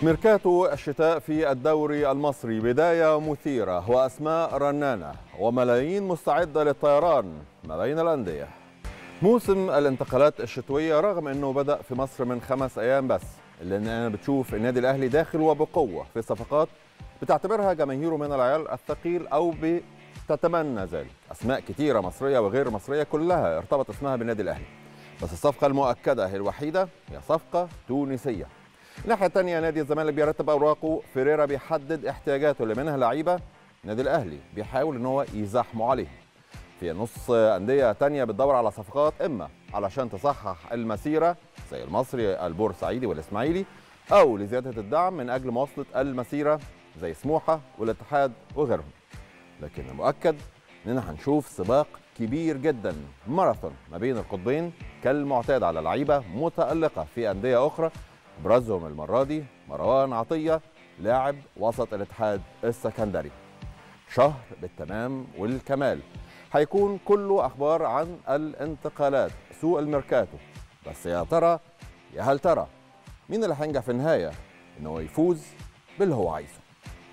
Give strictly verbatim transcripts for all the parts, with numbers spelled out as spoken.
ميركاتو الشتاء في الدوري المصري بداية مثيرة وأسماء رنانة وملايين مستعدة للطيران ما بين الأندية. موسم الانتقالات الشتوية رغم أنه بدأ في مصر من خمس أيام بس، إلا أن أنا بتشوف النادي الأهلي داخل وبقوة في صفقات بتعتبرها جماهيره من العيال الثقيل أو بتتمنى ذلك. أسماء كتيرة مصرية وغير مصرية كلها ارتبط اسمها بالنادي الأهلي، بس الصفقة المؤكدة الوحيدة هي صفقة تونسية. الناحية الثانية نادي الزمالك بيرتب أوراقه، فيريرا بيحدد احتياجاته اللي منها لعيبة، النادي الأهلي بيحاول إن هو يزاحمه عليهم. في نص أندية تانية بتدور على صفقات إما علشان تصحح المسيرة زي المصري البورسعيدي والإسماعيلي، أو لزيادة الدعم من أجل مواصلة المسيرة زي سموحة والاتحاد وغيرهم. لكن المؤكد إننا هنشوف سباق كبير جدا، ماراثون ما بين القطبين كالمعتاد على لعيبة متألقة في أندية أخرى، برزهم المرة دي مروان عطية لاعب وسط الاتحاد السكندري. شهر بالتمام والكمال هيكون كله أخبار عن الانتقالات، سوق الميركاتو. بس يا ترى يا هل ترى مين اللي هينجح في النهاية إنه يفوز باللي هو عايزه؟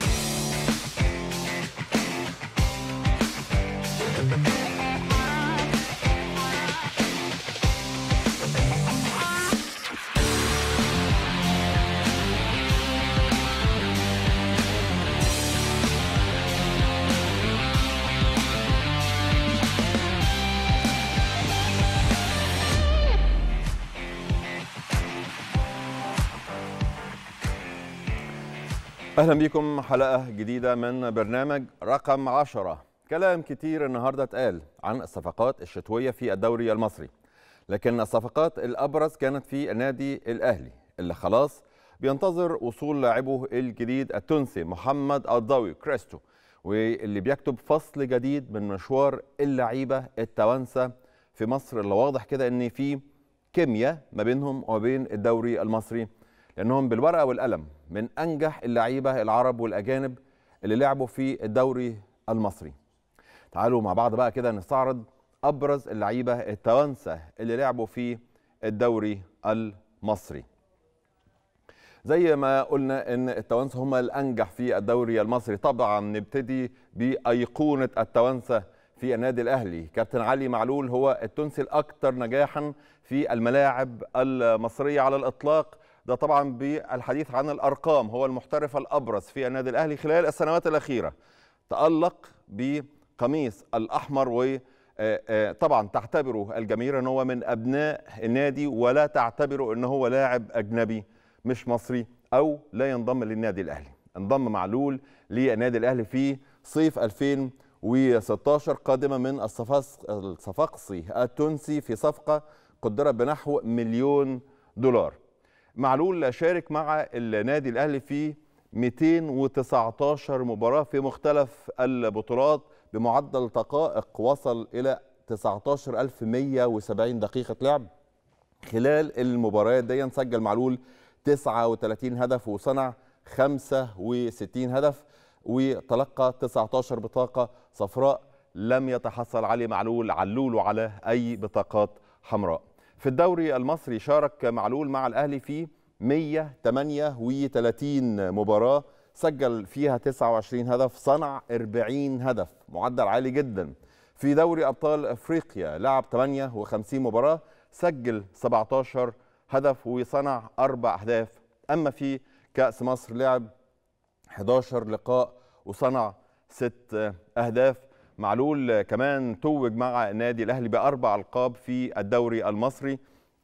أهلا بكم حلقة جديدة من برنامج رقم عشرة. كلام كتير النهاردة اتقال عن الصفقات الشتوية في الدوري المصري، لكن الصفقات الأبرز كانت في النادي الأهلي اللي خلاص بينتظر وصول لاعبه الجديد التونسي محمد الضوي كريستو، واللي بيكتب فصل جديد من مشوار اللعيبة التوانسة في مصر، اللي واضح كده إن في كيمياء ما بينهم وبين الدوري المصري، لأنهم بالورقة والقلم من أنجح اللعيبة العرب والأجانب اللي لعبوا في الدوري المصري. تعالوا مع بعض بقى كده نستعرض أبرز اللعيبة التوانسة اللي لعبوا في الدوري المصري. زي ما قلنا إن التوانسة هم الأنجح في الدوري المصري، طبعا نبتدي بأيقونة التوانسة في النادي الأهلي. كابتن علي معلول هو التونسي الأكثر نجاحا في الملاعب المصرية على الإطلاق، ده طبعا بالحديث عن الأرقام هو المحترف الأبرز في النادي الأهلي خلال السنوات الأخيرة. تألق بقميص الأحمر، وطبعا تعتبره الجماهير أن هو من أبناء النادي، ولا تعتبره أنه هو لاعب أجنبي مش مصري أو لا ينضم للنادي الأهلي. انضم معلول للنادي الأهلي في صيف ألفين وستة عشر قادمة من الصفاقسي التونسي في صفقة قدرت بنحو مليون دولار. معلول شارك مع النادي الأهلي في مئتين وتسعة عشر مباراة في مختلف البطولات بمعدل دقائق وصل إلى تسعة عشر ألف ومئة وسبعين دقيقة لعب. خلال المباريات دي سجل معلول تسعة وثلاثين هدف وصنع خمسة وستين هدف، وتلقى تسعة عشر بطاقة صفراء. لم يتحصل علي معلول علول على أي بطاقات حمراء. في الدوري المصري شارك معلول مع الأهلي في مئة وثمانية وثلاثين مباراة، سجل فيها تسعة وعشرين هدف، صنع أربعين هدف، معدل عالي جدا. في دوري أبطال أفريقيا لعب ثمانية وخمسين مباراة، سجل سبعة عشر هدف وصنع أربع أهداف. أما في كأس مصر لعب أحد عشر لقاء وصنع ست أهداف. معلول كمان توج مع النادي الأهلي بأربع ألقاب في الدوري المصري،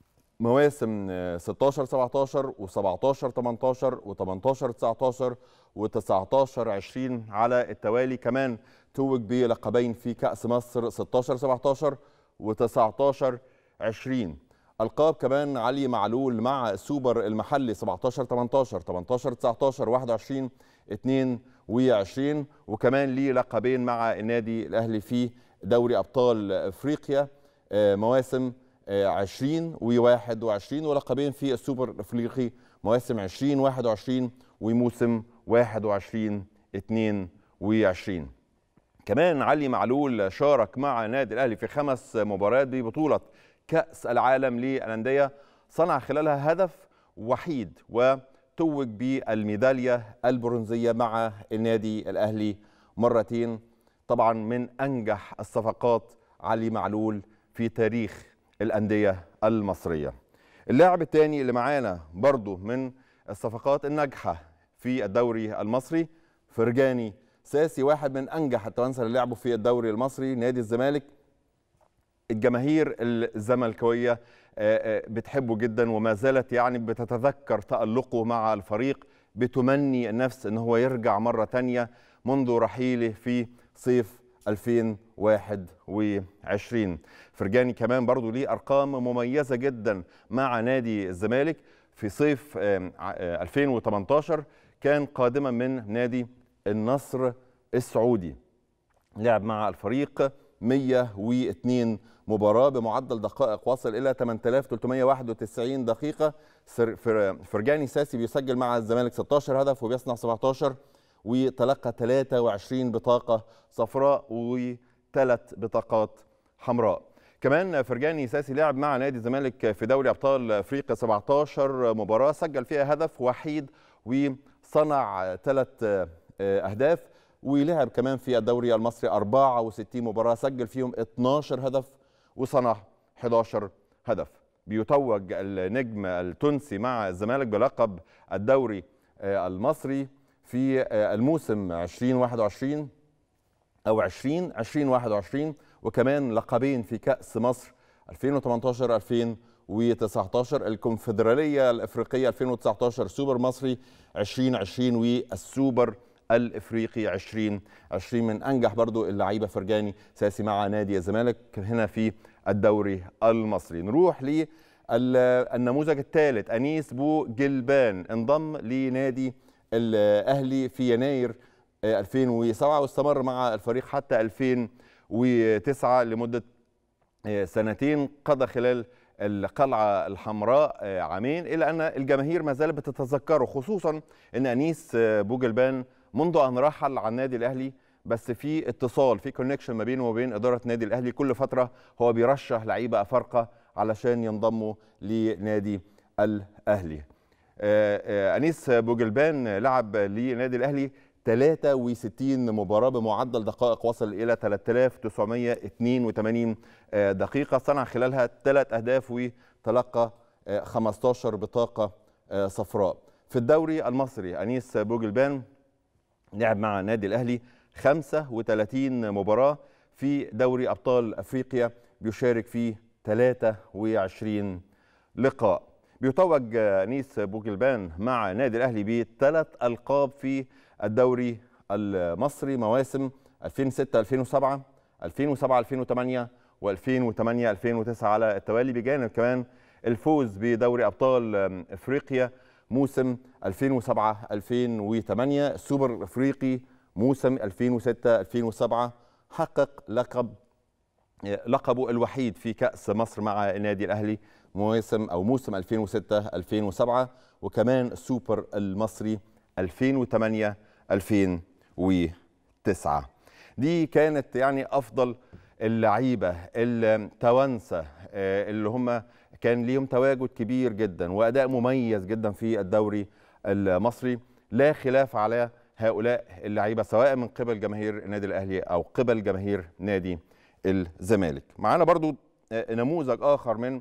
مواسم ستة عشر سبعة عشر وسبعة عشر ثمانية عشر وثمانية عشر تسعة عشر وتسعة عشر عشرين على التوالي. كمان توج بلقبين في كأس مصر ستة عشر سبعة عشر وتسعة عشر عشرين. ألقاب كمان علي معلول مع السوبر المحلي سبعة عشر ثمانية عشر ثمانية عشر تسعة عشر واحد وعشرين اثنين وعشرين، وكمان ليه لقبين مع النادي الأهلي في دوري أبطال أفريقيا مواسم عشرين وواحد وعشرين، ولقبين في السوبر الأفريقي مواسم عشرين واحد وعشرين وموسم واحد وعشرين اثنين وعشرين. كمان علي معلول شارك مع النادي الأهلي في خمس مباريات ببطولة كأس العالم للأندية، صنع خلالها هدف وحيد و توج بالميدالية البرونزية مع النادي الأهلي مرتين. طبعا من أنجح الصفقات علي معلول في تاريخ الأندية المصرية. اللاعب الثاني اللي معانا برضو من الصفقات الناجحة في الدوري المصري فرجاني ساسي، واحد من أنجح التوانسة اللي لعبوا في الدوري المصري نادي الزمالك. الجماهير الزملكاوية بتحبه جدا وما زالت يعني بتتذكر تألقه مع الفريق، بتمني النفس ان هو يرجع مرة تانية منذ رحيله في صيف ألفين وواحد وعشرين. فرجاني كمان برضو ليه أرقام مميزة جدا مع نادي الزمالك. في صيف ألفين وثمانية عشر كان قادما من نادي النصر السعودي، لعب مع الفريق مئة واثنين مباراة بمعدل دقائق واصل إلى ثمانية آلاف وثلاثمئة وواحد وتسعين دقيقة. فرجاني ساسي بيسجل مع الزمالك ستة عشر هدف وبيصنع سبعة عشر، وتلقى ثلاثة وعشرين بطاقة صفراء وثلاث بطاقات حمراء. كمان فرجاني ساسي لعب مع نادي الزمالك في دوري أبطال أفريقيا سبعة عشر مباراة، سجل فيها هدف وحيد وصنع ثلاث أهداف، ولعب كمان في الدوري المصري أربعة وستين مباراة، سجل فيهم اثني عشر هدف وصنع أحد عشر هدف. بيتوج النجم التونسي مع الزمالك بلقب الدوري المصري في الموسم ألفين وواحد وعشرين أو عشرين ألفين وواحد وعشرين، وكمان لقبين في كأس مصر ألفين وثمانية عشر ألفين وتسعة عشر، الكونفدرالية الأفريقية ألفين وتسعة عشر، سوبر مصري ألفين وعشرين والسوبر الافريقي ألفين وعشرين. من انجح برضو اللعيبه فرجاني ساسي مع نادي الزمالك هنا في الدوري المصري. نروح للنموذج الثالث، انيس بوجلبان انضم لنادي الاهلي في يناير ألفين وسبعة واستمر مع الفريق حتى ألفين وتسعة لمده سنتين، قضى خلال القلعة الحمراء عامين، إلا أن الجماهير ما زالت بتتذكره، خصوصا أن أنيس بوجلبان منذ أن رحل عن النادي الأهلي بس في اتصال، في كونكشن ما بينه وبين إدارة النادي الأهلي. كل فترة هو بيرشح لعيبة أفارقة علشان ينضموا لنادي الأهلي. أنيس بوجلبان لعب لنادي الأهلي ثلاثة وستين مباراة بمعدل دقائق وصل إلى ثلاثة آلاف وتسعمئة واثنين وثمانين دقيقة، صنع خلالها ثلاث أهداف وتلقى خمسة عشر بطاقة صفراء. في الدوري المصري أنيس بوجلبان لعب مع النادي الأهلي خمسة وثلاثين مباراة، في دوري أبطال أفريقيا بيشارك فيه ثلاثة وعشرين لقاء. بيتوج أنيس بوجلبان مع النادي الأهلي بثلاث ألقاب في الدوري المصري مواسم ألفين وستة ألفين وسبعة ألفين وسبعة ألفين وثمانية وألفين وثمانية ألفين وتسعة على التوالي، بجانب كمان الفوز بدوري أبطال أفريقيا موسم ألفين وسبعة ألفين وثمانية، السوبر الأفريقي موسم ألفين وستة ألفين وسبعة، حقق لقب لقبه الوحيد في كأس مصر مع النادي الأهلي موسم أو موسم ألفين وستة ألفين وسبعة، وكمان السوبر المصري ألفين وثمانية ألفين وتسعة. دي كانت يعني أفضل اللعيبة التوانسة اللي هم كان ليهم تواجد كبير جدا وأداء مميز جدا في الدوري المصري. لا خلاف على هؤلاء اللعيبة سواء من قبل جماهير النادي الأهلي أو قبل جماهير نادي الزمالك. معانا برضو نموذج آخر من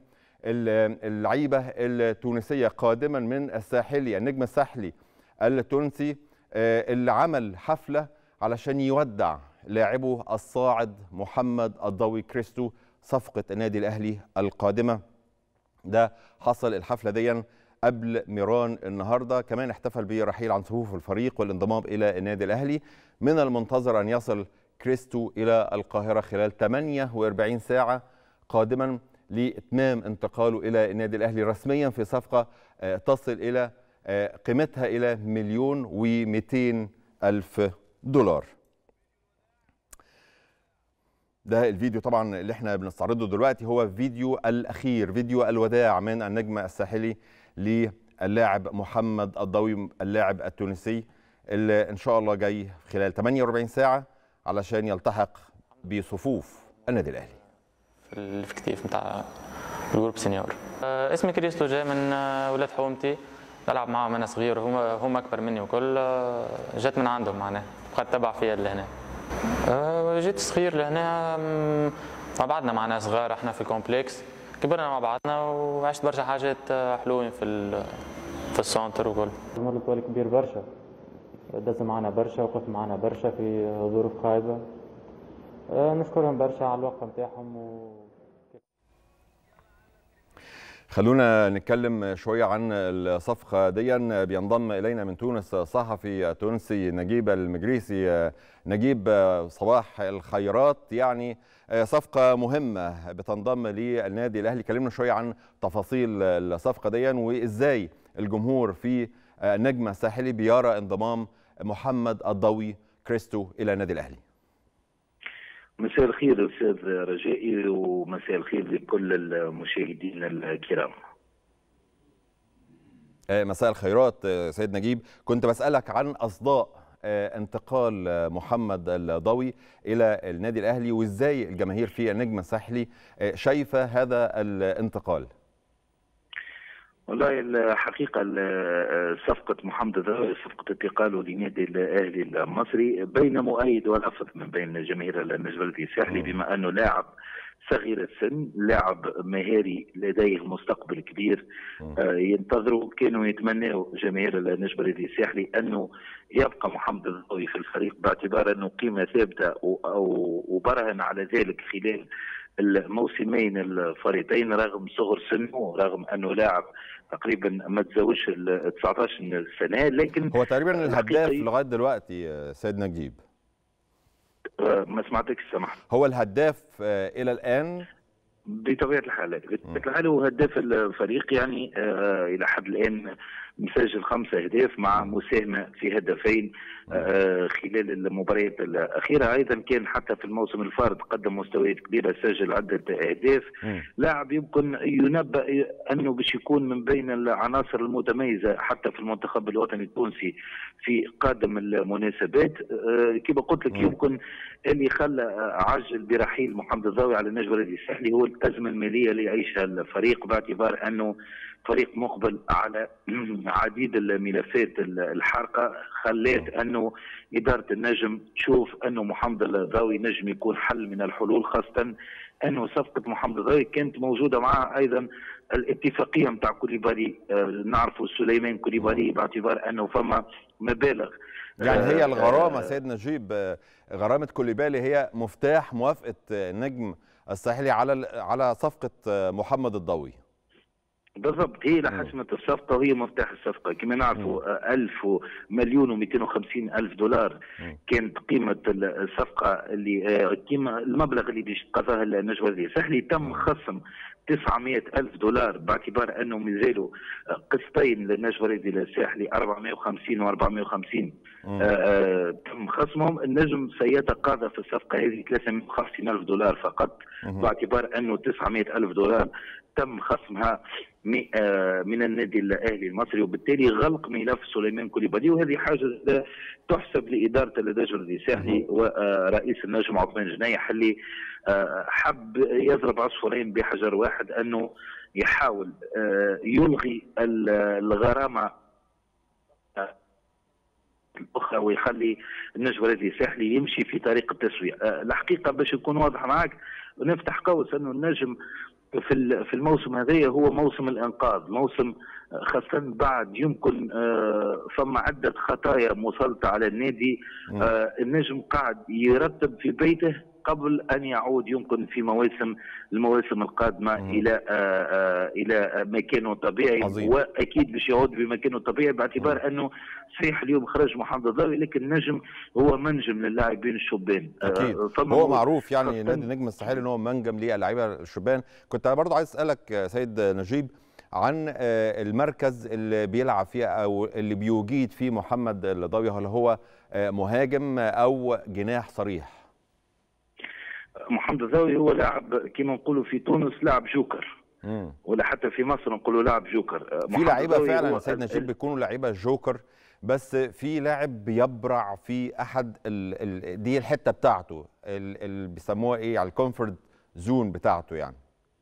اللعيبة التونسية قادما من الساحلي، النجم الساحلي التونسي اللي عمل حفلة علشان يودع لاعبه الصاعد محمد الضوي كريستو صفقة النادي الأهلي القادمة. ده حصل الحفلة دي قبل ميران النهاردة، كمان احتفل برحيل عن صفوف الفريق والانضمام إلى النادي الأهلي. من المنتظر أن يصل كريستو إلى القاهرة خلال ثمانية وأربعين ساعة قادما لإتمام انتقاله إلى النادي الأهلي رسميا في صفقة تصل إلى قيمتها إلى مليون ومئتين ألف دولار. ده الفيديو طبعا اللي احنا بنستعرضه دلوقتي هو فيديو الأخير، فيديو الوداع من النجم الساحلي للاعب محمد الضوي اللاعب التونسي، اللي إن شاء الله جاي خلال ثمانية وأربعين ساعة علشان يلتحق بصفوف النادي الأهلي. في الافكتيف نتاع الجروب سينيور. اسمي كريستو، جاي من ولاد حومتي، بلعب معهم انا صغير، وهم هم اكبر مني وكل، جت من عندهم معناها، بقيت تبع فيها لهنا. أه جيت صغير لهنا مع بعضنا، معنا صغار احنا في الكومبلكس، كبرنا مع بعضنا وعشت برشا حاجات حلوين في في السونتر وكل. عمر الطويل كبير برشا، دز معنا برشا، وقف معنا برشا في ظروف خايبه. أه نشكرهم برشا على الوقفه نتاعهم. و... خلونا نتكلم شوية عن الصفقة دي. بينضم إلينا من تونس صحفي تونسي نجيب المجريسي. نجيب صباح الخيرات. يعني صفقة مهمة بتنضم للنادي الأهلي، كلمنا شوية عن تفاصيل الصفقة دي وإزاي الجمهور في نجم الساحلي بيرى انضمام محمد الضوي كريستو إلى النادي الأهلي. مساء الخير استاذ رجائي، ومساء الخير لكل المشاهدين الكرام. مساء الخيرات سيد نجيب، كنت بسألك عن أصداء انتقال محمد الضوي إلى النادي الأهلي، وإزاي الجماهير في النجم الساحلي شايفة هذا الانتقال. والله الحقيقة صفقة محمد الضوي، صفقة انتقاله لنادي الأهلي المصري بين مؤيد ورافض من بين جماهير النجم الساحلي، بما أنه لاعب صغير السن، لاعب مهاري لديه مستقبل كبير. آه ينتظروا، كانوا يتمنوا جماهير النجم الساحلي أنه يبقى محمد الضوي في الفريق، باعتبار أنه قيمة ثابتة، وبرهن على ذلك خلال الموسمين الفريقين رغم صغر سنه، رغم انه لاعب تقريبا ما تزوجش ال تسعطاش سنه، لكن هو تقريبا الهداف لغايه دلوقتي سيد نجيب. ما سمعتك سمحت. هو الهداف الى الان بطبيعه الحال، بطبيعه الحال هو هداف الفريق، يعني آه الى حد الان مسجل خمسة أهداف مع مساهمة في هدفين آه خلال المباريات الأخيرة. أيضا كان حتى في الموسم الفارط قدم مستويات كبيرة، سجل عدة أهداف. لاعب يمكن ينبأ أنه باش يكون من بين العناصر المتميزة حتى في المنتخب الوطني التونسي في قادم المناسبات. آه كما قلت لك، يمكن اللي خلى عجل برحيل محمد الضوي على النجم الساحلي هو الأزمة المالية اللي يعيشها الفريق، باعتبار أنه فريق مقبل على عديد الملفات الحارقه، خلات انه اداره النجم تشوف انه محمد الضوي نجم يكون حل من الحلول، خاصه انه صفقه محمد الضوي كانت موجوده معها ايضا الاتفاقيه نتاع كوليبالي. نعرفوا سليمان كوليبالي، باعتبار انه فما مبالغ. يعني هي الغرامه سيد نجيب، غرامه كوليبالي هي مفتاح موافقه النجم الساحلي على على صفقه محمد الضوي. بالضبط، هي اللي حسمت الصفقه وهي مفتاح الصفقه. كما نعرفوا ألف مليون ومئتين وخمسين ألف دولار كانت قيمه الصفقه، اللي قيمه المبلغ اللي باش قضاه النجم الساحلي. تم خصم تسعمئة ألف دولار، باعتبار انه مازالوا قسطين للنجم الساحلي أربعمئة وخمسين و أربعمئة وخمسين تم خصمهم. النجم سيتقاضى في الصفقه هذه ثلاثمئة وخمسين ألف دولار فقط، باعتبار انه تسعمئة ألف دولار تم خصمها من النادي الاهلي المصري، وبالتالي غلق ملف سليمان كوليبالي. وهذه حاجه تحسب لاداره النجم الساحلي ورئيس النجم عثمان جنيح، اللي حب يضرب عصفورين بحجر واحد، انه يحاول يلغي الغرامه الاخرى ويخلي النجم الساحلي يمشي في طريق التسويه. الحقيقه باش نكون واضح معك ونفتح قوس، انه النجم في في الموسم هذايا هو موسم الانقاذ، موسم خاصة بعد يمكن فما عدة خطايا مسلطة على النادي. النجم قاعد يرتب في بيته قبل ان يعود يمكن في مواسم المواسم القادمه مم. الى آآ الى مكانه الطبيعي. عظيم. واكيد باش يعود بمكانه الطبيعي، باعتبار مم. انه صحيح اليوم خرج محمد الضوي، لكن النجم هو منجم للاعبين الشبان. اكيد هو معروف، يعني نادي النجم الساحلي ان هو منجم للاعيبه الشبان. كنت برضه عايز اسالك سيد نجيب عن المركز اللي بيلعب فيه او اللي بيجيد فيه محمد الضوي، هل هو مهاجم او جناح صريح؟ محمد الضوي هو لاعب كما نقولوا في تونس لاعب جوكر، مم. ولا حتى في مصر نقولوا لاعب جوكر. في لعيبه فعلا سيد نجيب بيكونوا لعيبه جوكر، بس في لاعب بيبرع في احد ال ال دي الحته بتاعته اللي بيسموها ايه، على الكومفورت زون بتاعته يعني.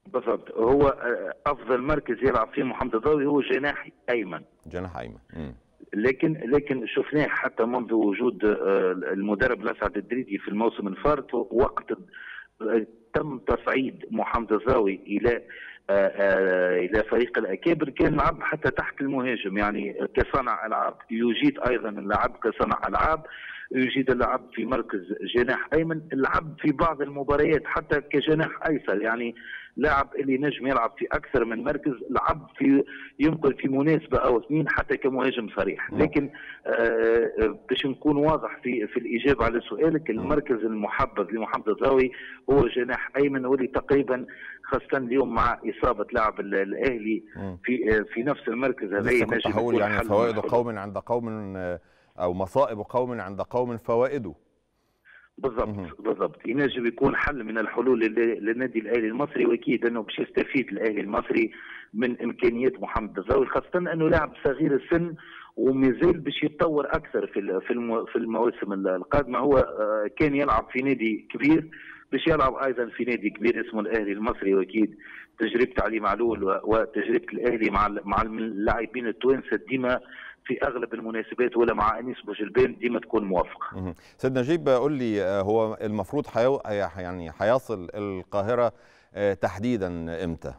بالضبط. هو افضل مركز يلعب فيه محمد الضوي هو جناح ايمن. جناح ايمن. مم. لكن لكن شفناه حتى منذ وجود المدرب الاسعد الدريدي في الموسم الفارط، وقت تم تصعيد محمد الضوي الى الى فريق الاكابر كان لعب حتى تحت المهاجم، يعني كصانع العاب، يجيد ايضا اللعب كصانع العاب، يجيد اللعب في مركز جناح ايمن، اللعب في بعض المباريات حتى كجناح ايسر، يعني لاعب اللي نجم يلعب في اكثر من مركز، لعب في يمكن في مناسبه او اثنين حتى كمهاجم صريح. لكن آه باش نكون واضح في في الاجابه على سؤالك، المركز المحبب لمحمد الضوي هو جناح ايمن، واللي تقريبا خاصه اليوم مع اصابه لاعب الاهلي في في نفس المركز هذا لسه كنت هقول يعني فوائد قوم عند قوم، او مصائب قوم عند قوم فوائده. بالضبط بالضبط، ينجم يكون حل من الحلول للنادي الاهلي المصري، واكيد انه باش يستفيد الاهلي المصري من امكانيات محمد الضوي، خاصه انه لاعب صغير السن ومازال باش يتطور اكثر في في المواسم القادمه. هو كان يلعب في نادي كبير، باش يلعب ايضا في نادي كبير اسمه الاهلي المصري، واكيد تجربه علي معلول وتجربه الاهلي مع مع اللاعبين التوانسه ديما في اغلب المناسبات ولا مع انيس بوجلبان ديما تكون موافقه. سيد نجيب، قول لي، هو المفروض حيو... يعني هيصل القاهره تحديدا امتى؟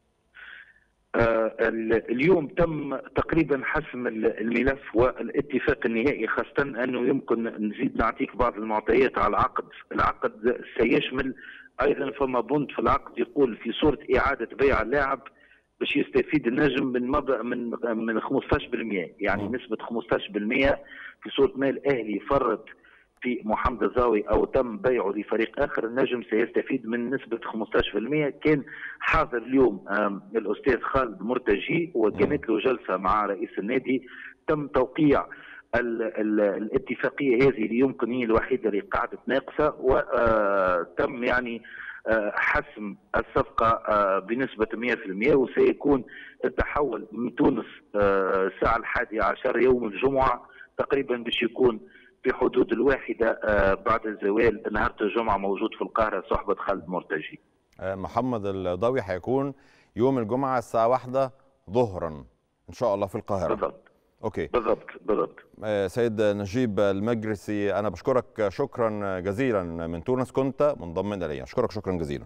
آه اليوم تم تقريبا حسم الملف والاتفاق النهائي، خاصه انه يمكن نزيد نعطيك بعض المعطيات على العقد. العقد سيشمل ايضا فما بند في العقد يقول في صوره اعاده بيع اللاعب باش يستفيد النجم من مبلغ من من خمسطاش بالمئة، يعني م. نسبه خمسطاش بالمئة في صوره ما الاهلي فرط في محمد الضوي او تم بيعه لفريق اخر، النجم سيستفيد من نسبه خمسطاش بالمئة. كان حاضر اليوم الاستاذ خالد مرتجي وكانت له جلسه مع رئيس النادي، تم توقيع ال ال الاتفاقيه هذه اللي يمكن هي الوحيده اللي قاعده ناقصه، وتم يعني حسم الصفقه بنسبه مئة بالمئة، وسيكون التحول من تونس الساعه الحادية عشر يوم الجمعه تقريبا باش يكون في حدود الواحدة بعد الزوال نهار الجمعة موجود في القاهرة صحبة خالد مرتجي. محمد الضوي هيكون يوم الجمعة الساعة واحدة ظهرا إن شاء الله في القاهرة. بالضبط. أوكي. بالضبط بالضبط. سيد نجيب المجرسي، أنا بشكرك شكرا جزيلا من تونس، كنت منضما إلي، أشكرك شكرا جزيلا.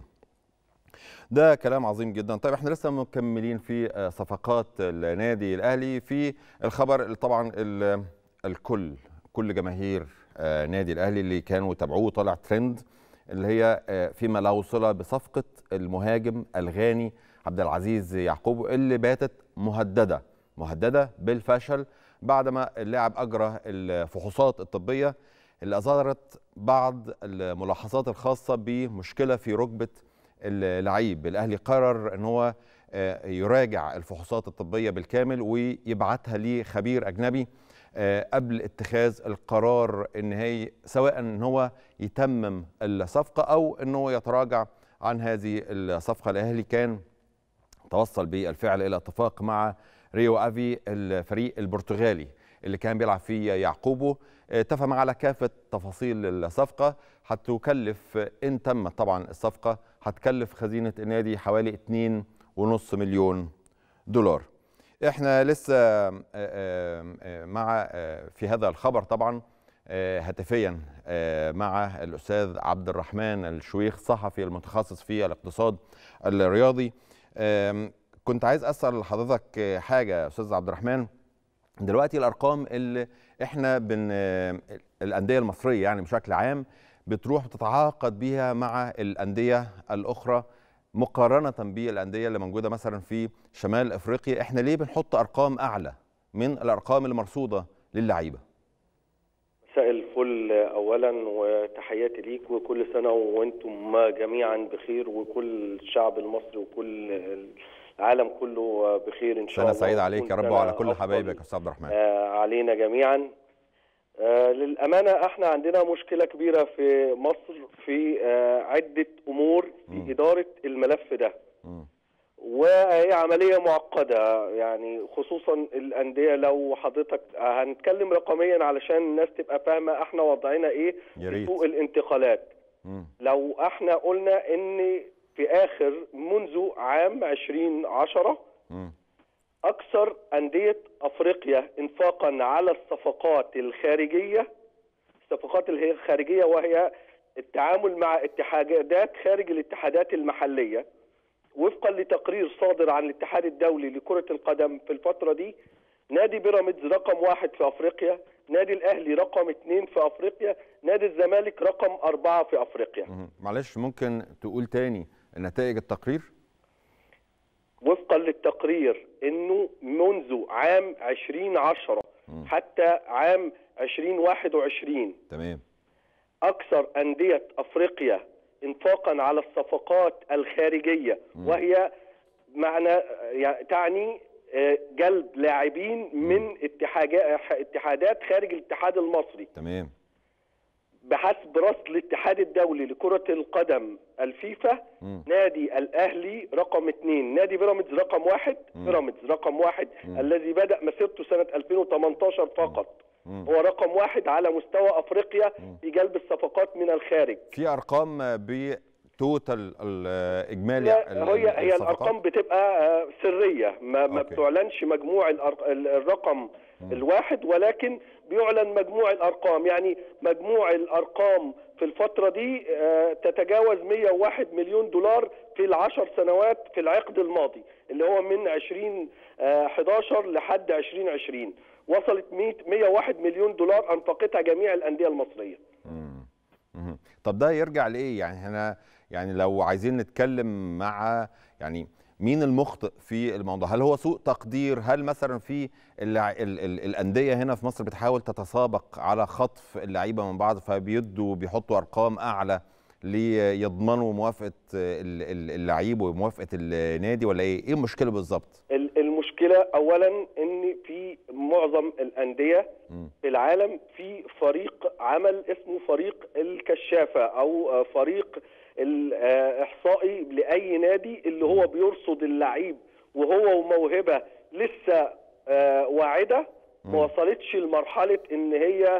ده كلام عظيم جدا. طيب احنا لسه مكملين في صفقات النادي الأهلي. في الخبر طبعا الكل كل جماهير نادي الاهلي اللي كانوا يتابعوه طالع ترند، اللي هي فيما له صله بصفقه المهاجم الغاني عبد العزيز يعقوب، اللي باتت مهدده مهدده بالفشل بعدما اللاعب اجرى الفحوصات الطبيه اللي اظهرت بعض الملاحظات الخاصه بمشكله في ركبه اللعيب. الاهلي قرر ان هو يراجع الفحوصات الطبيه بالكامل ويبعتها لخبير اجنبي قبل اتخاذ القرار النهائي، سواء ان هو يتمم الصفقه او انه يتراجع عن هذه الصفقه. الاهلي كان توصل بالفعل الى اتفاق مع ريو افي الفريق البرتغالي اللي كان بيلعب فيه يعقوبو، اتفق على كافه تفاصيل الصفقه. هتكلف ان تمت طبعا الصفقه هتكلف خزينه النادي حوالي اتنين ونص مليون دولار. احنا لسه مع في هذا الخبر طبعا هاتفيا مع الاستاذ عبد الرحمن الشويخ، صحفي المتخصص في الاقتصاد الرياضي. كنت عايز اسال حضرتك حاجه استاذ عبد الرحمن. دلوقتي الارقام اللي احنا بن الانديه المصريه يعني بشكل عام بتروح تتعاقد بيها مع الانديه الاخرى مقارنة بالأندية اللي موجودة مثلا في شمال أفريقيا، إحنا ليه بنحط أرقام أعلى من الأرقام اللي مرصودة للعيبة؟ مساء الفل أولا وتحياتي ليك، وكل سنة وأنتم جميعا بخير، وكل الشعب المصري وكل العالم كله بخير إن شاء الله. سنة سعيدة عليك يا رب وعلى كل حبايبك يا أستاذ عبد الرحمن. علينا جميعا. آه للأمانة احنا عندنا مشكلة كبيرة في مصر في آه عدة أمور في م. إدارة الملف ده، م. وهي عملية معقدة يعني، خصوصا الأندية. لو حضرتك هنتكلم رقميا علشان الناس تبقى فاهمة احنا وضعنا ايه في سوق الانتقالات. م. لو احنا قلنا ان في آخر منذ عام ألفين وعشرة أكثر أندية أفريقيا إنفاقا على الصفقات الخارجية، الصفقات الخارجية وهي التعامل مع اتحادات خارج الاتحادات المحلية. وفقا لتقرير صادر عن الاتحاد الدولي لكرة القدم في الفترة دي، نادي بيراميدز رقم واحد في أفريقيا، نادي الأهلي رقم اثنين في أفريقيا، نادي الزمالك رقم أربعة في أفريقيا. معلش ممكن تقول تاني نتائج التقرير؟ وفقا للتقرير انه منذ عام ألفين وعشرة حتى عام ألفين وواحد وعشرين تمام اكثر انديه افريقيا انفاقا على الصفقات الخارجيه، مم. وهي معنى يعني تعني جلب لاعبين من اتحادات خارج الاتحاد المصري. تمام. بحسب رصد الاتحاد الدولي لكرة القدم الفيفا، مم. نادي الأهلي رقم اثنين، نادي بيراميدز رقم واحد، بيراميدز رقم واحد مم. الذي بدأ مسيرته سنة ألفين وثمانية عشر فقط، مم. هو رقم واحد على مستوى أفريقيا مم. في جلب الصفقات من الخارج. في أرقام بتوتال الإجمالي؟ هي هي الأرقام بتبقى سرية، ما, ما بتعلنش مجموع الرقم مم. الواحد، ولكن بيعلن مجموع الأرقام. يعني مجموع الأرقام في الفترة دي تتجاوز مئة وواحد مليون دولار في العشر سنوات في العقد الماضي اللي هو من ألفين وأحد عشر لحد ألفين وعشرين، وصلت مئة وواحد مليون دولار أنفقتها جميع الأندية المصرية. مم. مم. طب ده يرجع لإيه؟ يعني احنا يعني لو عايزين نتكلم مع يعني مين المخطئ في الموضوع؟ هل هو سوء تقدير؟ هل مثلا في ال ال ال الأندية هنا في مصر بتحاول تتسابق على خطف اللعيبة من بعض فبيدوا بيحطوا أرقام أعلى ليضمنوا موافقة اللعيب وموافقة النادي، ولا إيه؟ إيه المشكلة بالظبط؟ المشكلة أولا إن في معظم الأندية في العالم في فريق عمل اسمه فريق الكشافة أو فريق الإحصائي لأي نادي، اللي هو بيرصد اللعيب وهو وموهبة لسه واعدة ما وصلتش لمرحلة إن هي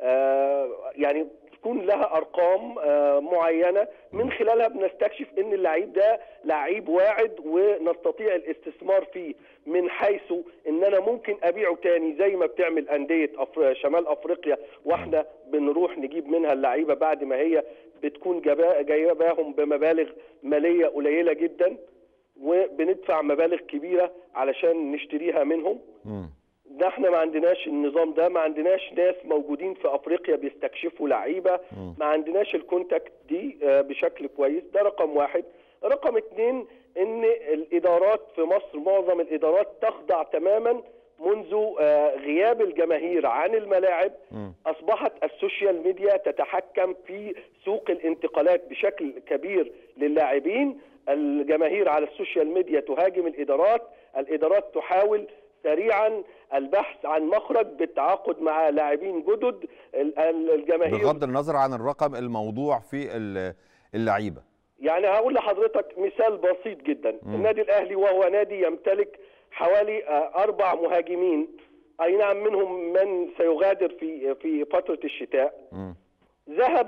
يعني تكون لها أرقام معينة من خلالها بنستكشف إن اللعيب ده لعيب واعد ونستطيع الاستثمار فيه، من حيث إن أنا ممكن أبيعه تاني زي ما بتعمل أندية شمال أفريقيا، وإحنا بنروح نجيب منها اللعيبة بعد ما هي بتكون جايباهم بمبالغ مالية قليلة جدا، وبندفع مبالغ كبيرة علشان نشتريها منهم. م. ده احنا ما عندناش النظام ده، ما عندناش ناس موجودين في افريقيا بيستكشفوا لعيبه، ما عندناش الكونتاكت دي بشكل كويس. ده رقم واحد. رقم اتنين ان الادارات في مصر معظم الادارات تخضع تماما منذ غياب الجماهير عن الملاعب. م. اصبحت السوشيال ميديا تتحكم في سوق الانتقالات بشكل كبير للاعبين. الجماهير على السوشيال ميديا تهاجم الادارات، الادارات تحاول سريعا البحث عن مخرج بالتعاقد مع لاعبين جدد. الجماهير بغض النظر عن الرقم الموضوع في اللعيبه. يعني هقول لحضرتك مثال بسيط جدا. م. النادي الاهلي وهو نادي يمتلك حوالي اربع مهاجمين، اي نعم منهم من سيغادر في في فتره الشتاء، م. ذهب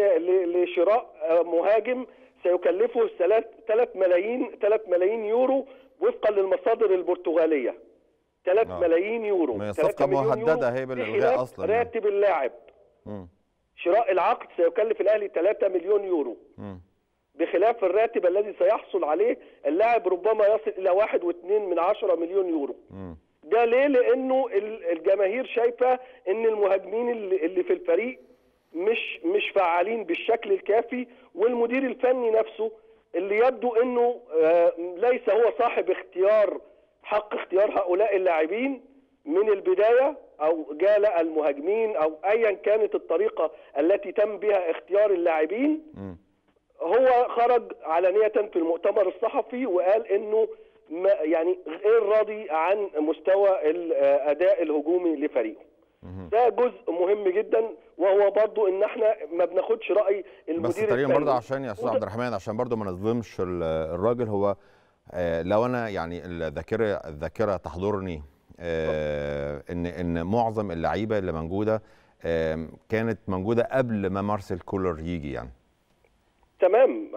لشراء مهاجم سيكلفه ثلاثة ملايين ثلاثة ملايين يورو وفقا للمصادر البرتغاليه. ثلاثة آه. ملايين يورو، ما هي صفقه مهدده هي بالالغاء اصلا. راتب اللاعب، م. شراء العقد سيكلف الاهلي ثلاثة مليون يورو، م. بخلاف الراتب الذي سيحصل عليه اللاعب ربما يصل الى واحد واثنين من عشرة مليون يورو. م. ده ليه؟ لانه الجماهير شايفه ان المهاجمين اللي في الفريق مش مش فعالين بالشكل الكافي، والمدير الفني نفسه اللي يبدو انه ليس هو صاحب اختيار حق اختيار هؤلاء اللاعبين من البدايه، او جال المهاجمين او ايا كانت الطريقه التي تم بها اختيار اللاعبين. م. هو خرج علانية في المؤتمر الصحفي وقال انه يعني غير راضي عن مستوى الاداء الهجومي لفريقه. ده جزء مهم جدا، وهو برضو ان احنا ما بناخدش راي المدير بس تقريبا برضو عشان يا استاذ عبد الرحمن عشان برضو ما نظلمش الراجل. هو آه لو انا يعني الذاكره الذاكره تحضرني آه ان ان معظم اللعيبه اللي موجوده آه كانت موجوده قبل ما مارسيل كولر يجي يعني. تمام.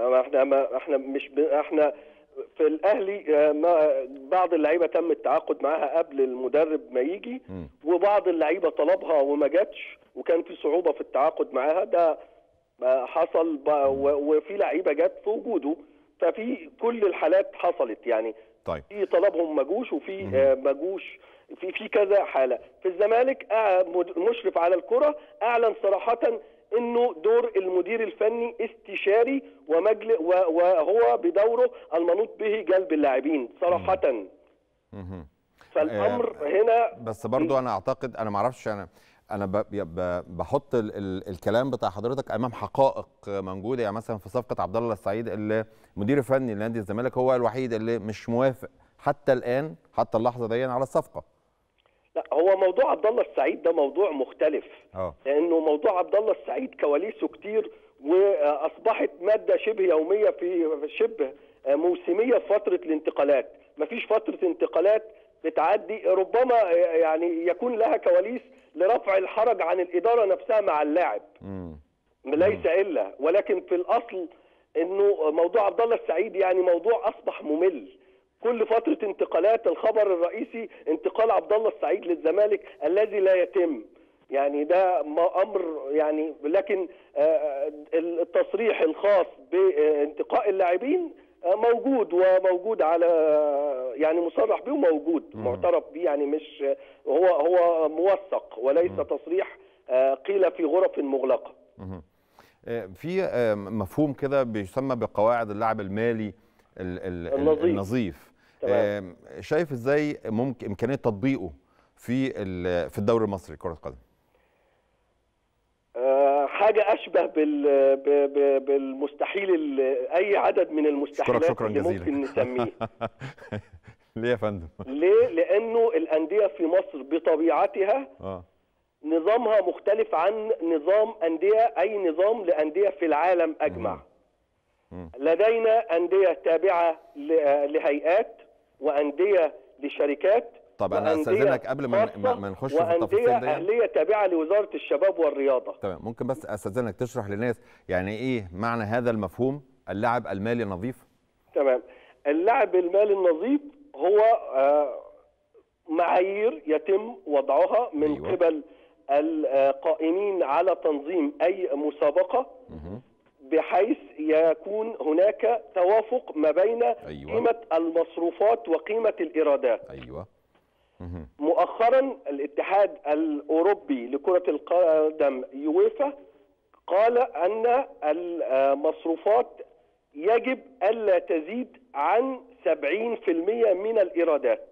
ما احنا ما احنا مش ب... احنا في الاهلي ما بعض اللعيبه تم التعاقد معاها قبل المدرب ما يجي، وبعض اللعيبه طلبها وما جاتش وكان في صعوبه في التعاقد معاها، ده حصل وفي لعيبه جت في وجوده، ففي كل الحالات حصلت يعني. طيب في طلبهم ما جوش وفي ما جوش، في في كذا حاله. في الزمالك مشرف على الكره اعلن صراحه انه دور المدير الفني استشاري ومجلس، وهو بدوره المنوط به جلب اللاعبين صراحه. مم. فالامر آه هنا بس برضو انا اعتقد، انا ما اعرفش، انا انا بحط ال ال الكلام بتاع حضرتك امام حقائق موجوده. يعني مثلا في صفقه عبد الله السعيد، اللي المدير الفني لنادي الزمالك هو الوحيد اللي مش موافق حتى الان، حتى اللحظه دي، على الصفقه. لا، هو موضوع عبد الله السعيد ده موضوع مختلف. اه لانه موضوع عبد الله السعيد كواليسه كتير، واصبحت ماده شبه يوميه في شبه موسميه في فتره الانتقالات. مفيش فتره انتقالات بتعدي ربما يعني يكون لها كواليس لرفع الحرج عن الاداره نفسها مع اللاعب، ليس الا، ولكن في الاصل انه موضوع عبد الله السعيد يعني موضوع اصبح ممل. كل فتره انتقالات الخبر الرئيسي انتقال عبد الله السعيد للزمالك الذي لا يتم، يعني ده امر يعني. لكن التصريح الخاص بانتقاء اللاعبين موجود، وموجود على يعني مصرح به وموجود معترف به، يعني مش هو هو موثق وليس تصريح قيل في غرف مغلقه. في مفهوم كده بيسمى بقواعد اللعب المالي النظيف, النظيف. شايف ازاي ممكن امكانيه تطبيقه في في الدوري المصري لكره القدم؟ حاجه اشبه بالمستحيل، اي عدد من المستحيلات شكرا اللي جزيلا. ممكن نسميه. ليه يا فندم؟ ليه؟ لانه الانديه في مصر بطبيعتها اه نظامها مختلف عن نظام انديه اي نظام لانديه في العالم اجمع. مم. لدينا انديه تابعه لهيئات، وانديه لشركات. طب انا استاذنك قبل ما ما نخش في التفاصيل دي، وانديه اهليه تابعه لوزاره الشباب والرياضه. تمام، ممكن بس استاذنك تشرح للناس يعني ايه معنى هذا المفهوم اللعب المالي النظيف؟ تمام. اللعب المالي النظيف هو معايير يتم وضعها من أيوة. قبل القائمين على تنظيم اي مسابقه، مه. بحيث يكون هناك توافق ما بين أيوة. قيمه المصروفات وقيمه الايرادات. ايوه. مه. مؤخرا الاتحاد الاوروبي لكره القدم يويفا قال ان المصروفات يجب الا تزيد عن سبعين بالمئة من الايرادات.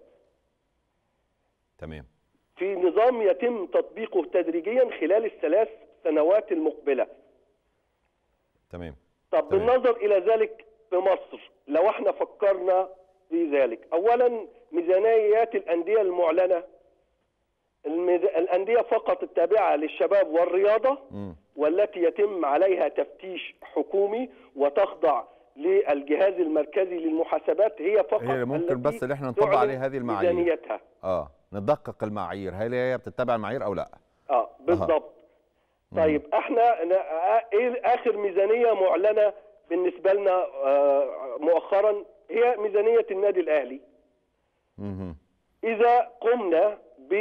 تمام. في نظام يتم تطبيقه تدريجيا خلال الثلاث سنوات المقبله. تمام. طب تمام. بالنظر الى ذلك في مصر، لو احنا فكرنا في ذلك، اولا ميزانيات الانديه المعلنه، الانديه فقط التابعه للشباب والرياضه م. والتي يتم عليها تفتيش حكومي وتخضع للجهاز المركزي للمحاسبات، هي فقط هي ممكن بس اللي احنا نطبق عليه هذه المعايير، ميزانيتها. اه ندقق المعايير، هل هي بتتبع المعايير او لا؟ اه بالضبط. آه. طيب احنا ايه اخر ميزانيه معلنه بالنسبه لنا آه مؤخرا؟ هي ميزانيه النادي الاهلي. مم. اذا قمنا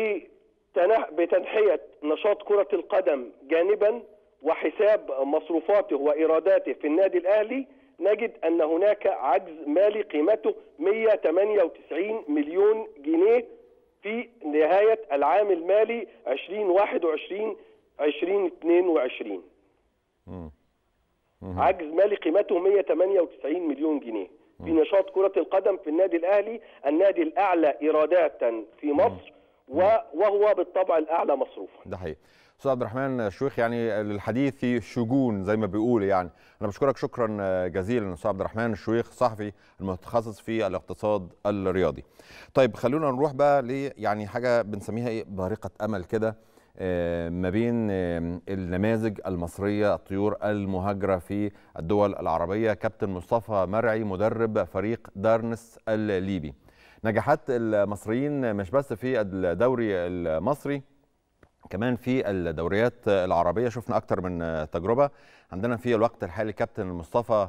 بتنحيه نشاط كره القدم جانبا وحساب مصروفاته وايراداته في النادي الاهلي، نجد ان هناك عجز مالي قيمته مئة وثمانية وتسعين مليون جنيه في نهايه العام المالي ألفين وواحد وعشرين ألفين واثنين وعشرين. مم. عجز مالي قيمته مئة وثمانية وتسعين مليون جنيه في نشاط كرة القدم في النادي الأهلي، النادي الأعلى إيرادات في مصر وهو بالطبع الأعلى مصروفا. ده حقيقي. أستاذ عبد الرحمن الشويخ، يعني للحديث شجون زي ما بيقول، يعني أنا بشكرك شكرا جزيلا أستاذ عبد الرحمن الشويخ، صحفي المتخصص في الاقتصاد الرياضي. طيب خلونا نروح بقى ل يعني حاجة بنسميها إيه، بارقة أمل كده ما بين النماذج المصرية الطيور المهاجرة في الدول العربية. كابتن مصطفى مرعي مدرب فريق دارنس الليبي. نجاحات المصريين مش بس في الدوري المصري، كمان في الدوريات العربية شفنا أكتر من تجربة. عندنا في الوقت الحالي كابتن مصطفى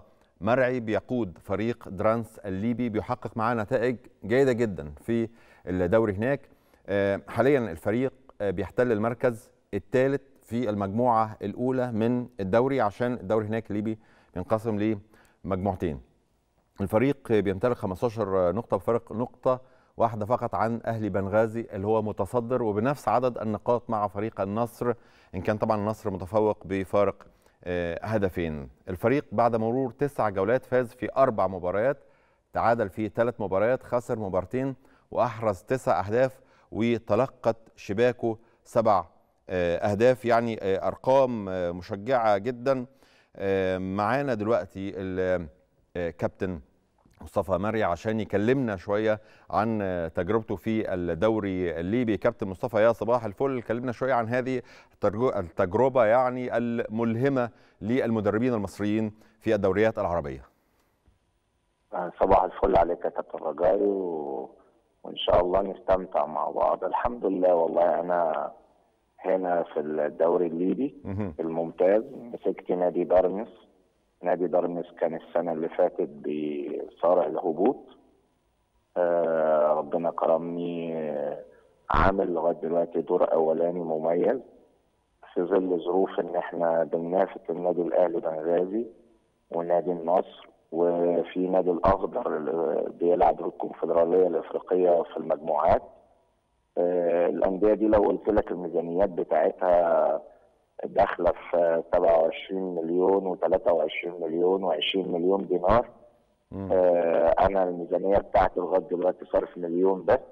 مرعي بيقود فريق درانس الليبي بيحقق معاه نتائج جيدة جدا في الدوري هناك. حاليا الفريق بيحتل المركز الثالث في المجموعة الأولى من الدوري، عشان الدوري هناك الليبي بينقسم لمجموعتين. الفريق بيمتلك خمستاشر نقطة بفرق نقطة واحدة فقط عن أهلي بنغازي اللي هو متصدر وبنفس عدد النقاط مع فريق النصر، إن كان طبعا النصر متفوق بفارق هدفين. الفريق بعد مرور تسع جولات فاز في أربع مباريات، تعادل في ثلاث مباريات، خسر مبارتين، وأحرز تسع أهداف وتلقت شباكه سبع أهداف. يعني أرقام مشجعة جدا. معانا دلوقتي الكابتن مصطفى مرعي عشان يكلمنا شوية عن تجربته في الدوري الليبي. كابتن مصطفى يا صباح الفل، كلمنا شوية عن هذه التجربة يعني الملهمة للمدربين المصريين في الدوريات العربية. صباح الفل عليك يا كابتن رجائي، و... وإن شاء الله نستمتع مع بعض. الحمد لله، والله أنا هنا في الدوري الليبي الممتاز مسكت نادي دارنس. نادي دارنس كان السنة اللي فاتت بصارع الهبوط. آه ربنا كرمني، آه عامل لغاية دلوقتي دور أولاني مميز في ظل ظروف إن إحنا بننافس النادي الأهلي بنغازي ونادي النصر، وفي نادي الأخضر اللي بيلعب الكونفدرالية الإفريقية في المجموعات. آه الأندية دي لو قلت لك الميزانيات بتاعتها داخله في سبعة وعشرين مليون وثلاثة وعشرين مليون وعشرين مليون دينار. آه انا الميزانيه بتاعتي لغايه دلوقتي صرف مليون بس،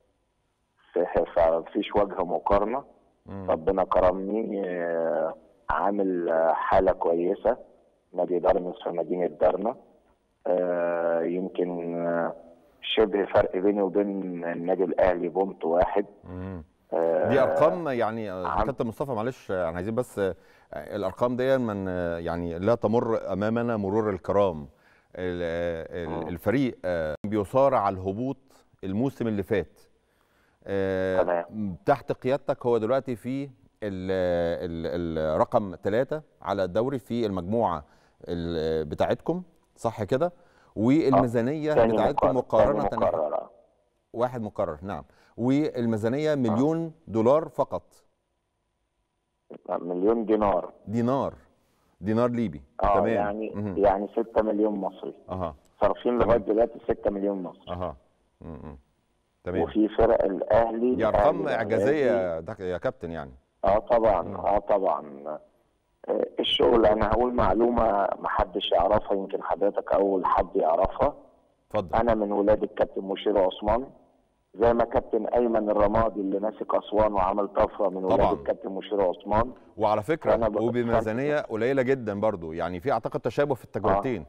فمفيش وجه مقارنه. مم. ربنا كرمني، آه عامل حاله كويسه. نادي دارنس في مدينه درنا، آه يمكن آه شبه فرق بيني وبين النادي الاهلي بونت واحد. مم. دي ارقام يعني كابتن مصطفى، معلش احنا عايزين بس الارقام دي من يعني لا تمر امامنا مرور الكرام. الفريق بيصارع على الهبوط الموسم اللي فات تحت قيادتك، هو دلوقتي في الرقم ثلاثة على الدوري في المجموعه بتاعتكم، صح كده؟ والميزانيه بتاعتكم مقارنه واحد مكرر، نعم، والميزانيه مليون دولار فقط. مليون دينار دينار دينار ليبي. اه تمام. يعني مه. يعني ستة مليون مصري. اها صارفين لغايه دلوقتي ستة مليون مصري. اها مه. تمام. وفي فرق الاهلي دي ارقام اعجازيه يا كابتن يعني. اه طبعا مه. اه طبعا. آه الشغل انا هقول معلومه محدش يعرفها، يمكن حضرتك اول حد يعرفها. اتفضل. انا من ولاد الكابتن مشير عثمان، زي ما كابتن ايمن الرمادي اللي ماسك اسوان وعمل طفره من ولاد الكابتن مشير عثمان. وعلى فكره وبميزانيه قليله جدا برضو، يعني في اعتقد تشابه في التجربتين.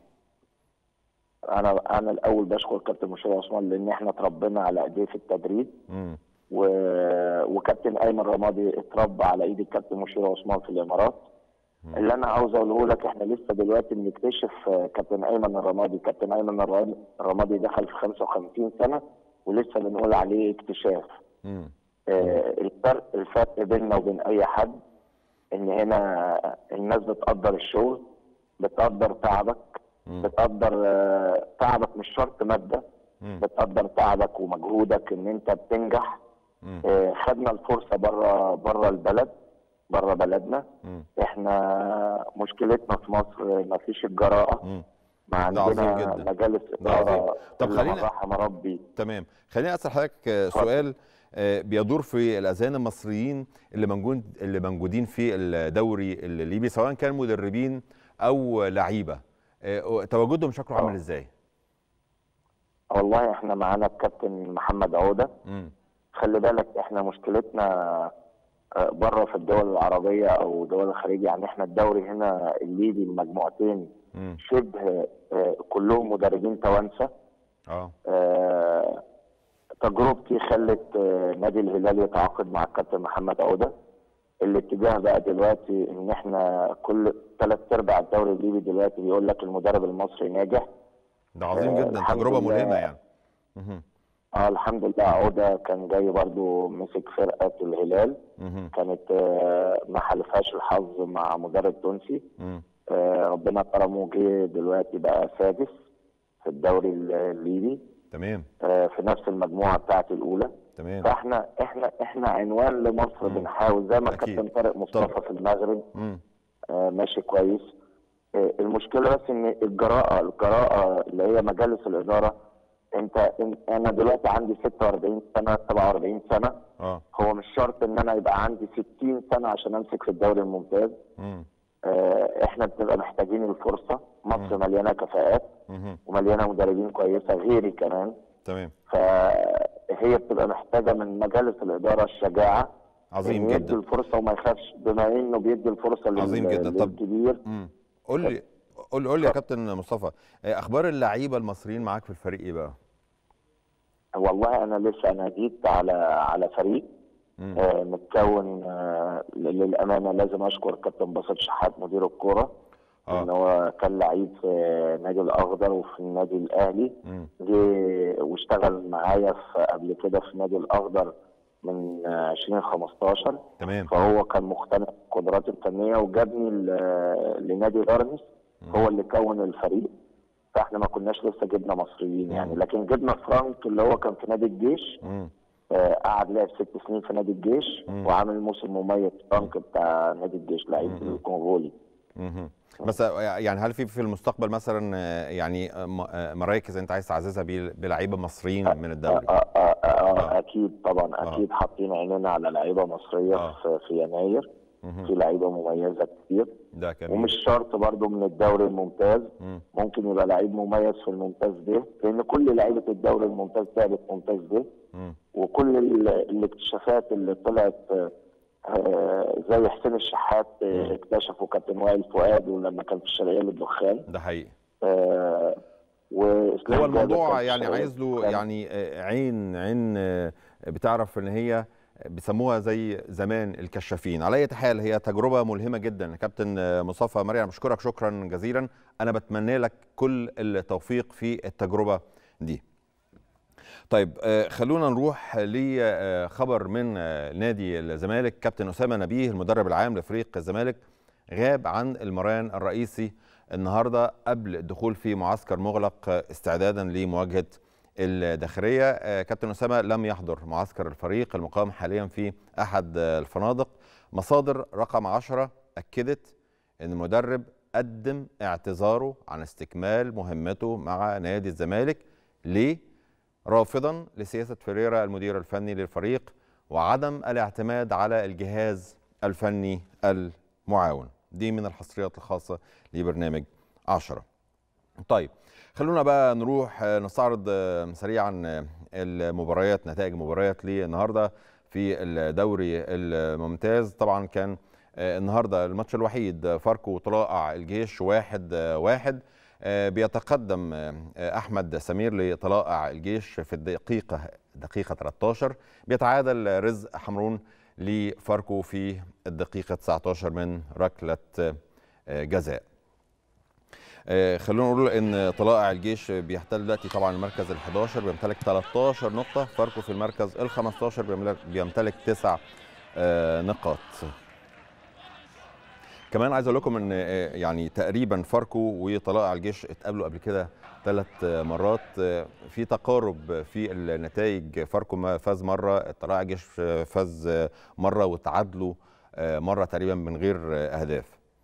آه. انا انا الاول بشكر كابتن مشير عثمان لان احنا اتربينا على ايديه في التدريب. امم و... وكابتن ايمن الرمادي اتربى على ايد الكابتن مشير عثمان في الامارات. مم. اللي انا عاوز اقوله لك، احنا لسه دلوقتي بنكتشف كابتن ايمن الرمادي. كابتن ايمن الرمادي دخل في خمسة وخمسين سنه ولسه بنقول عليه اكتشاف. آه الفرق الفرق بيننا وبين اي حد ان هنا الناس بتقدر الشغل، بتقدر تعبك، مم. بتقدر آه تعبك مش شرط ماده، مم. بتقدر تعبك ومجهودك ان انت بتنجح. آه خدنا الفرصه بره بره البلد، بره بلدنا. مم. احنا مشكلتنا في مصر ما فيش الجراءه. مم. ما عندنا مجالس اداره. طب خلينا رحم ربي. تمام، خليني اسال حضرتك سؤال بيدور في الاذهان المصريين اللي موجود اللي موجودين في الدوري الليبي، سواء كان مدربين او لعيبه، تواجدهم شكله عامل ازاي؟ والله احنا معانا الكابتن محمد عوده. م. خلي بالك احنا مشكلتنا بره في الدول العربيه او دول الخليج، يعني احنا الدوري هنا الليبي المجموعتين شبه كلهم مدربين توانسه. اه آه تجربتي خلت آه نادي الهلال يتعاقد مع الكابتن محمد عوده. الاتجاه بقى دلوقتي ان احنا كل ثلاث ارباع الدوري الليبي دلوقتي بيقول لك المدرب المصري ناجح. ده عظيم آه جدا، تجربه ملهمه يعني. مه. اه الحمد لله. عوده كان جاي برضو مسك فرقه الهلال. مه. كانت آه ما حالفهاش الحظ مع مدرب تونسي. مه. آه ربنا كرمه، جه دلوقتي بقى سادس في الدوري الليبي. تمام. آه في نفس المجموعه بتاعت الاولى. تمام. فاحنا احنا احنا عنوان لمصر، بنحاول زي ما أكيد. الكابتن طارق مصطفى طب. في المغرب مم. آه ماشي كويس. آه المشكله بس ان الجراءه الجراءه اللي هي مجالس الاداره. انت إن- انا دلوقتي عندي ستة وأربعين سنه سبعة وأربعين سنه. اه هو مش شرط ان انا يبقى عندي ستين سنه عشان امسك في الدوري الممتاز. مم. آه احنا بنبقى محتاجين الفرصه. مصر مم. مليانه كفاءات مم. ومليانه مدربين كويسه غيري كمان. تمام. فهي بتبقى محتاجه من مجالس الاداره الشجاعه، عظيم إنه يدي جدا. الفرصه وما يخافش، بما انه بيدي الفرصه لل- عظيم جدا. طب. للكبير. مم. قول لي قول لي قول لي يا كابتن مصطفى، آه، اخبار اللعيبه المصريين معاك في الفريق ايه بقى؟ والله انا لسه انا جيت على على فريق مم. آه متكون. آه للامانه لازم اشكر كابتن باسط شحات مدير الكوره. آه. ان هو كان لعيب في نادي الاخضر وفي النادي الاهلي. مم. جه واشتغل معايا في قبل كده في النادي الاخضر من آه، ألفين وخمستاشر. تمام. فهو كان مقتنع بقدراته الفنيه وجابني ل- لنادي دارنس. هو اللي كون الفريق. فاحنا ما كناش لسه جبنا مصريين يعني، لكن جبنا فرانك اللي هو كان في نادي الجيش. مم. آه، قعد لعب ست سنين في نادي الجيش وعامل موسم مميز. فرانك بتاع نادي الجيش لعيب الكونغولي. مهم. بس يعني هل في في المستقبل مثلا آه، يعني آه، م- آه، مراكز انت عايز تعززها بال- بلعيبه مصريين من الدوري؟ آه آه آه آه آه. اكيد طبعا، آه. اكيد حاطين عينينا على لعيبه مصريه آه. في, في يناير. مهم. في لعيبه مميزه كتير. ده كمان. ومش شرط برضو من الدوري الممتاز. مم. ممكن يبقى لعيب مميز في الممتاز ده، لان كل لعيبه الدوري الممتاز لعبت ممتاز ده. مم. وكل ال- الاكتشافات اللي طلعت آه، آه، زي حسين الشحات آه، اكتشفوا كابتن وائل فؤاد ولما كان في الشرقيه للدخان. ده حقيقي. آه، وإسلام هو جابر الموضوع كان في يعني الشرقية عايز له للدخان. يعني آه، عين عين آه، بتعرف ان هي بيسموها زي زمان الكشافين. على اي حال هي تجربه ملهمه جدا. كابتن آه، مصطفى مرعي، انا بشكرك شكرا جزيلا. انا بتمنى لك كل التوفيق في التجربه دي. طيب آه، خلونا نروح لخبر من آه، نادي الزمالك. كابتن أسامة نبيه المدرب العام لفريق الزمالك غاب عن المران الرئيسي النهارده قبل الدخول في معسكر مغلق آه، استعدادا لمواجهة الداخلية. آه، كابتن أسامة لم يحضر معسكر الفريق المقام حاليا في أحد آه، الفنادق. مصادر رقم عشرة أكدت أن المدرب قدم اعتذاره عن استكمال مهمته مع نادي الزمالك. ليه؟ رافضا لسياسة فيريرا المدير الفني للفريق وعدم الاعتماد على الجهاز الفني المعاون. دي من الحصريات الخاصة لبرنامج عشرة. طيب خلونا بقى نروح نستعرض سريعا المباريات، نتائج مباريات للنهارده في الدوري الممتاز. طبعا كان النهارده الماتش الوحيد فاركو وطلائع الجيش واحد واحد. بيتقدم احمد سمير لطلائع الجيش في الدقيقه دقيقه ثلاثة عشر. بيتعادل رزق حمرون لفاركو في الدقيقه تسعة عشر من ركله جزاء. خلونا نقول ان طلائع الجيش بيحتل دلوقتي طبعا المركز ال حداشر بيمتلك ثلاثة عشر نقطه. فاركو في المركز ال خمستاشر بيمتلك تسع نقاط. كمان عايز اقول لكم ان يعني تقريبا فاركو وطلائع الجيش اتقابلوا قبل كده ثلاث مرات في تقارب في النتائج. فاركو فاز مره، طلائع الجيش فاز مره، وتعادلوا مره تقريبا من غير اهداف.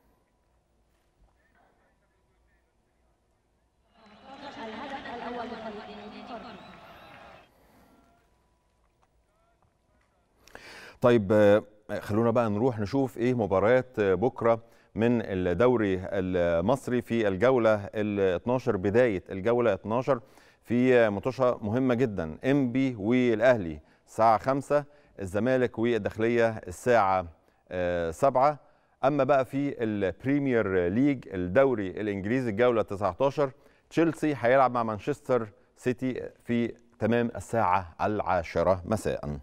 طيب خلونا بقى نروح نشوف ايه مباريات بكره من الدوري المصري في الجوله ال اتناشر. بدايه الجوله اتناشر في ماتشة مهمه جدا، انبي والاهلي الساعه خمسة، الزمالك والداخليه الساعه سبعة. اما بقى في البريمير ليج الدوري الانجليزي الجوله تسعة عشر، تشيلسي هيلعب مع مانشستر سيتي في تمام الساعه العاشره مساء.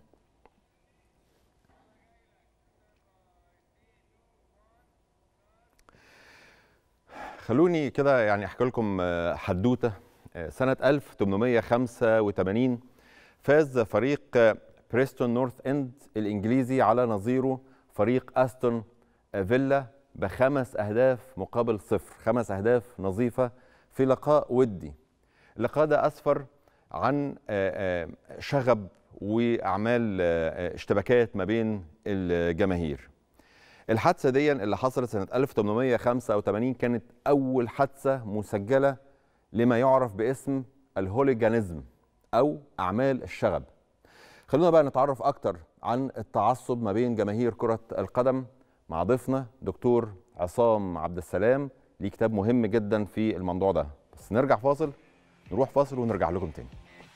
خلوني كده يعني احكي لكم حدوته. سنه ألف وثمانمائة وخمسة وثمانين فاز فريق بريستون نورث اند الانجليزي على نظيره فريق استون فيلا بخمس أهداف مقابل صفر، خمس أهداف نظيفة في لقاء ودي. اللقاء ده أسفر عن شغب وأعمال اشتباكات ما بين الجماهير. الحادثة دي اللي حصلت سنة ألف وثمانمائة وخمسة وثمانين كانت أول حادثة مسجلة لما يعرف باسم الهوليجانيزم أو أعمال الشغب. خلونا بقى نتعرف أكتر عن التعصب ما بين جماهير كرة القدم مع ضيفنا دكتور عصام عبد السلام، ليه كتاب مهم جدا في الموضوع ده. بس نرجع فاصل، نروح فاصل ونرجع لكم تاني.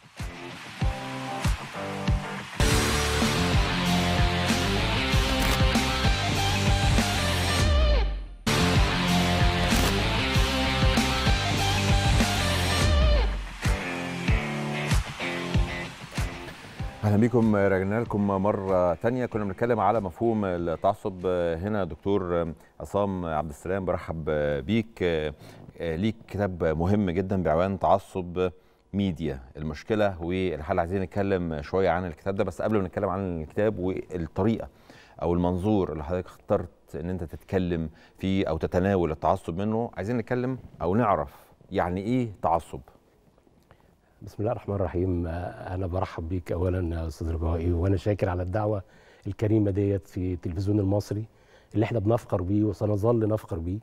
اهلا بيكم، رجعنا لكم مره ثانيه. كنا بنتكلم على مفهوم التعصب. هنا دكتور عصام عبد السلام، برحب بيك. ليك كتاب مهم جدا بعنوان تعصب ميديا، المشكله والحل. عايزين نتكلم شويه عن الكتاب ده، بس قبل ما نتكلم عن الكتاب والطريقه او المنظور اللي حضرتك اخترت ان انت تتكلم فيه او تتناول التعصب منه، عايزين نتكلم او نعرف يعني ايه تعصب. بسم الله الرحمن الرحيم. أنا برحب بيك أولا يا أستاذ رجائي، وأنا شاكر على الدعوة الكريمة ديت في التلفزيون المصري اللي احنا بنفخر بيه وسنظل نفخر بيه.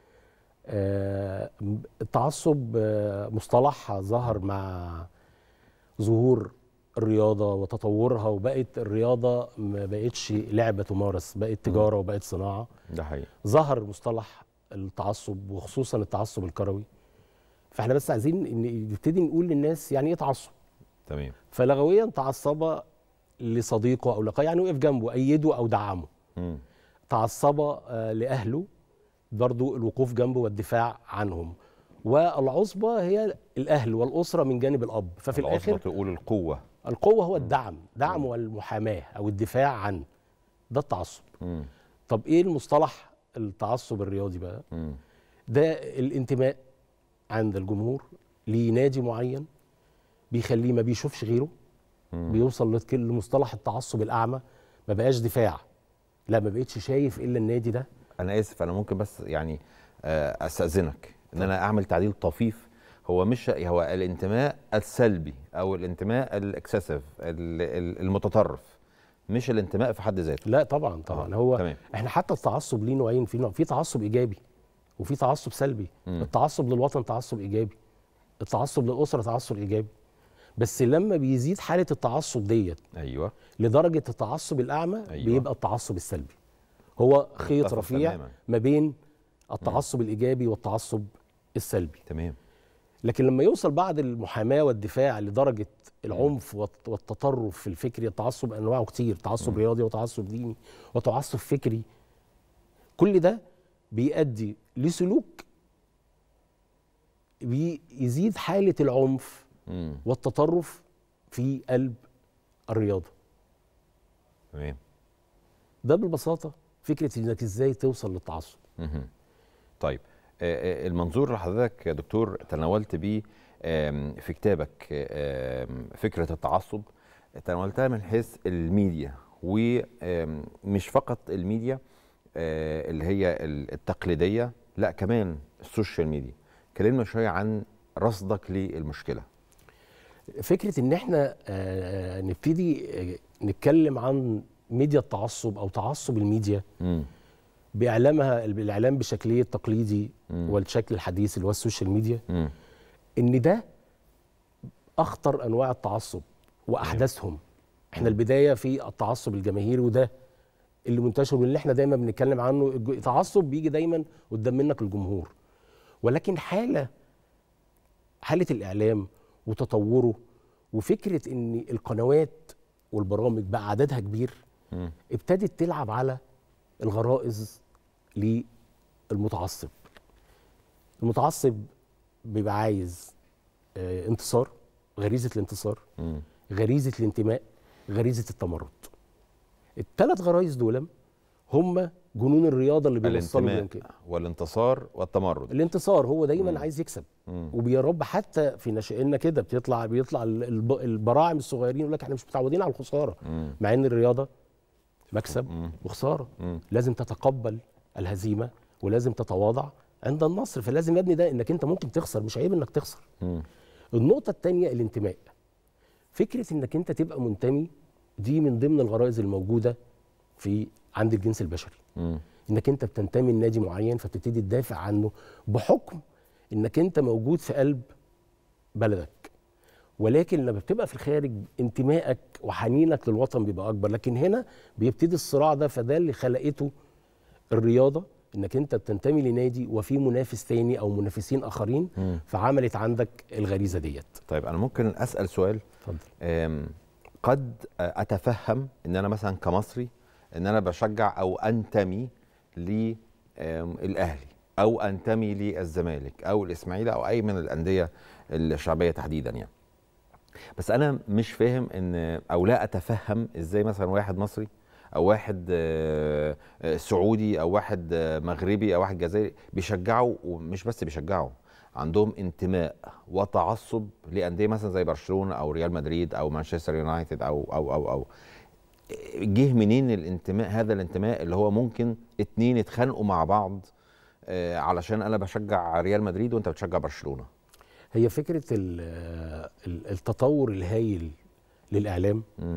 التعصب مصطلح ظهر مع ظهور الرياضة وتطورها، وبقت الرياضة ما بقتش لعبة تمارس، بقت تجارة وبقت صناعة. ده حقيقي. ظهر مصطلح التعصب وخصوصا التعصب الكروي. فاحنا بس عايزين نبتدي نقول للناس يعني ايه تعصب. تمام. فلغويا تعصب لصديقه او لقاه، يعني وقف جنبه، ايده او دعمه. م. تعصب آه لاهله، برضو الوقوف جنبه والدفاع عنهم. والعصبه هي الاهل والاسره من جانب الاب. ففي الاخر تقول القوه القوه هو الدعم، دعم والمحاماه او الدفاع عن ده التعصب. م. طب ايه المصطلح التعصب الرياضي بقى؟ م. ده الانتماء عند الجمهور لنادي معين بيخليه ما بيشوفش غيره. مم. بيوصل لمصطلح التعصب الأعمى، ما بقاش دفاع، لا ما بقتش شايف إلا النادي ده. أنا آسف، أنا ممكن بس يعني أستأذنك إن أنا أعمل تعديل طفيف. هو مش هو الانتماء السلبي أو الانتماء الإكسسيف المتطرف، مش الانتماء في حد ذاته. لا طبعا طبعا. آه. هو تمام. إحنا حتى التعصب ليه نوعين، في نوع في تعصب إيجابي وفي تعصب سلبي. مم. التعصب للوطن تعصب ايجابي، التعصب للاسره تعصب ايجابي. بس لما بيزيد حاله التعصب ديت ايوه لدرجه التعصب الاعمى، أيوة. بيبقى التعصب السلبي. هو خيط رفيع تماما ما بين التعصب مم. الايجابي والتعصب السلبي. تمام. لكن لما يوصل بعد المحاماه والدفاع لدرجه العنف والتطرف في الفكري، التعصب انواعه كتير، تعصب مم. رياضي وتعصب ديني وتعصب فكري. كل ده بيؤدي لسلوك بيزيد حالة العنف مم. والتطرف في قلب الرياضة. تمام. ده بالبساطة فكرة انك ازاي توصل للتعصب. مم. طيب، المنظور اللي حضرتك يا دكتور تناولت بيه في كتابك فكرة التعصب، تناولتها من حيث الميديا، ومش فقط الميديا اللي هي التقليدية، لا كمان السوشيال ميديا. كلمنا شوية عن رصدك للمشكلة. فكرة ان احنا نبتدي نتكلم عن ميديا التعصب او تعصب الميديا م. باعلامها، الاعلام بشكلية التقليدي م. والشكل الحديث اللي هو السوشيال ميديا، م. ان ده اخطر انواع التعصب واحدثهم. احنا البداية في التعصب الجماهيري، وده اللي منتشر واللي احنا دايما بنتكلم عنه. التعصب بيجي دايما قدام منك الجمهور، ولكن حاله حاله الاعلام وتطوره وفكره ان القنوات والبرامج بقى عددها كبير، م. ابتدت تلعب على الغرائز للمتعصب. المتعصب بيبقى عايز اه انتصار، غريزه الانتصار، م. غريزه الانتماء، غريزه التمرد. الثلاث غرايز دول هم جنون الرياضه اللي بيوصلوا لهم كده. والانتصار والتمرد. الانتصار هو دايما مم. عايز يكسب، وبيرب حتى في نشأنا كده بتطلع بيطلع البراعم الصغيرين يقول لك احنا مش متعودين على الخساره، مم. مع ان الرياضه مكسب مم. وخساره. مم. لازم تتقبل الهزيمه ولازم تتواضع عند النصر. فلازم يا ابني ده انك انت ممكن تخسر، مش عيب انك تخسر. م. النقطه الثانيه الانتماء. فكره انك انت تبقى منتمي دي من ضمن الغرائز الموجوده في عند الجنس البشري. م. انك انت بتنتمي لنادي معين فبتبتدي تدافع عنه بحكم انك انت موجود في قلب بلدك. ولكن لما بتبقى في الخارج انتمائك وحنينك للوطن بيبقى اكبر. لكن هنا بيبتدي الصراع ده، فده اللي خلقته الرياضه، انك انت بتنتمي لنادي وفي منافس تاني او منافسين اخرين. م. فعملت عندك الغريزه ديت. طيب انا ممكن اسال سؤال؟ اتفضل. قد اتفهم ان انا مثلا كمصري ان انا بشجع او انتمي للاهلي او انتمي للزمالك او الاسماعيلي او اي من الانديه الشعبيه تحديدا يعني. بس انا مش فاهم ان او لا اتفهم ازاي مثلا واحد مصري او واحد سعودي او واحد مغربي او واحد جزائري بيشجعوا، ومش بس بيشجعوا، عندهم انتماء وتعصب لانديه مثلا زي برشلونه او ريال مدريد او مانشستر يونايتد او او او او جه منين الانتماء هذا الانتماء اللي هو ممكن اتنين يتخانقوا مع بعض آه علشان انا بشجع ريال مدريد وانت بتشجع برشلونه؟ هي فكره التطور الهائل للاعلام م.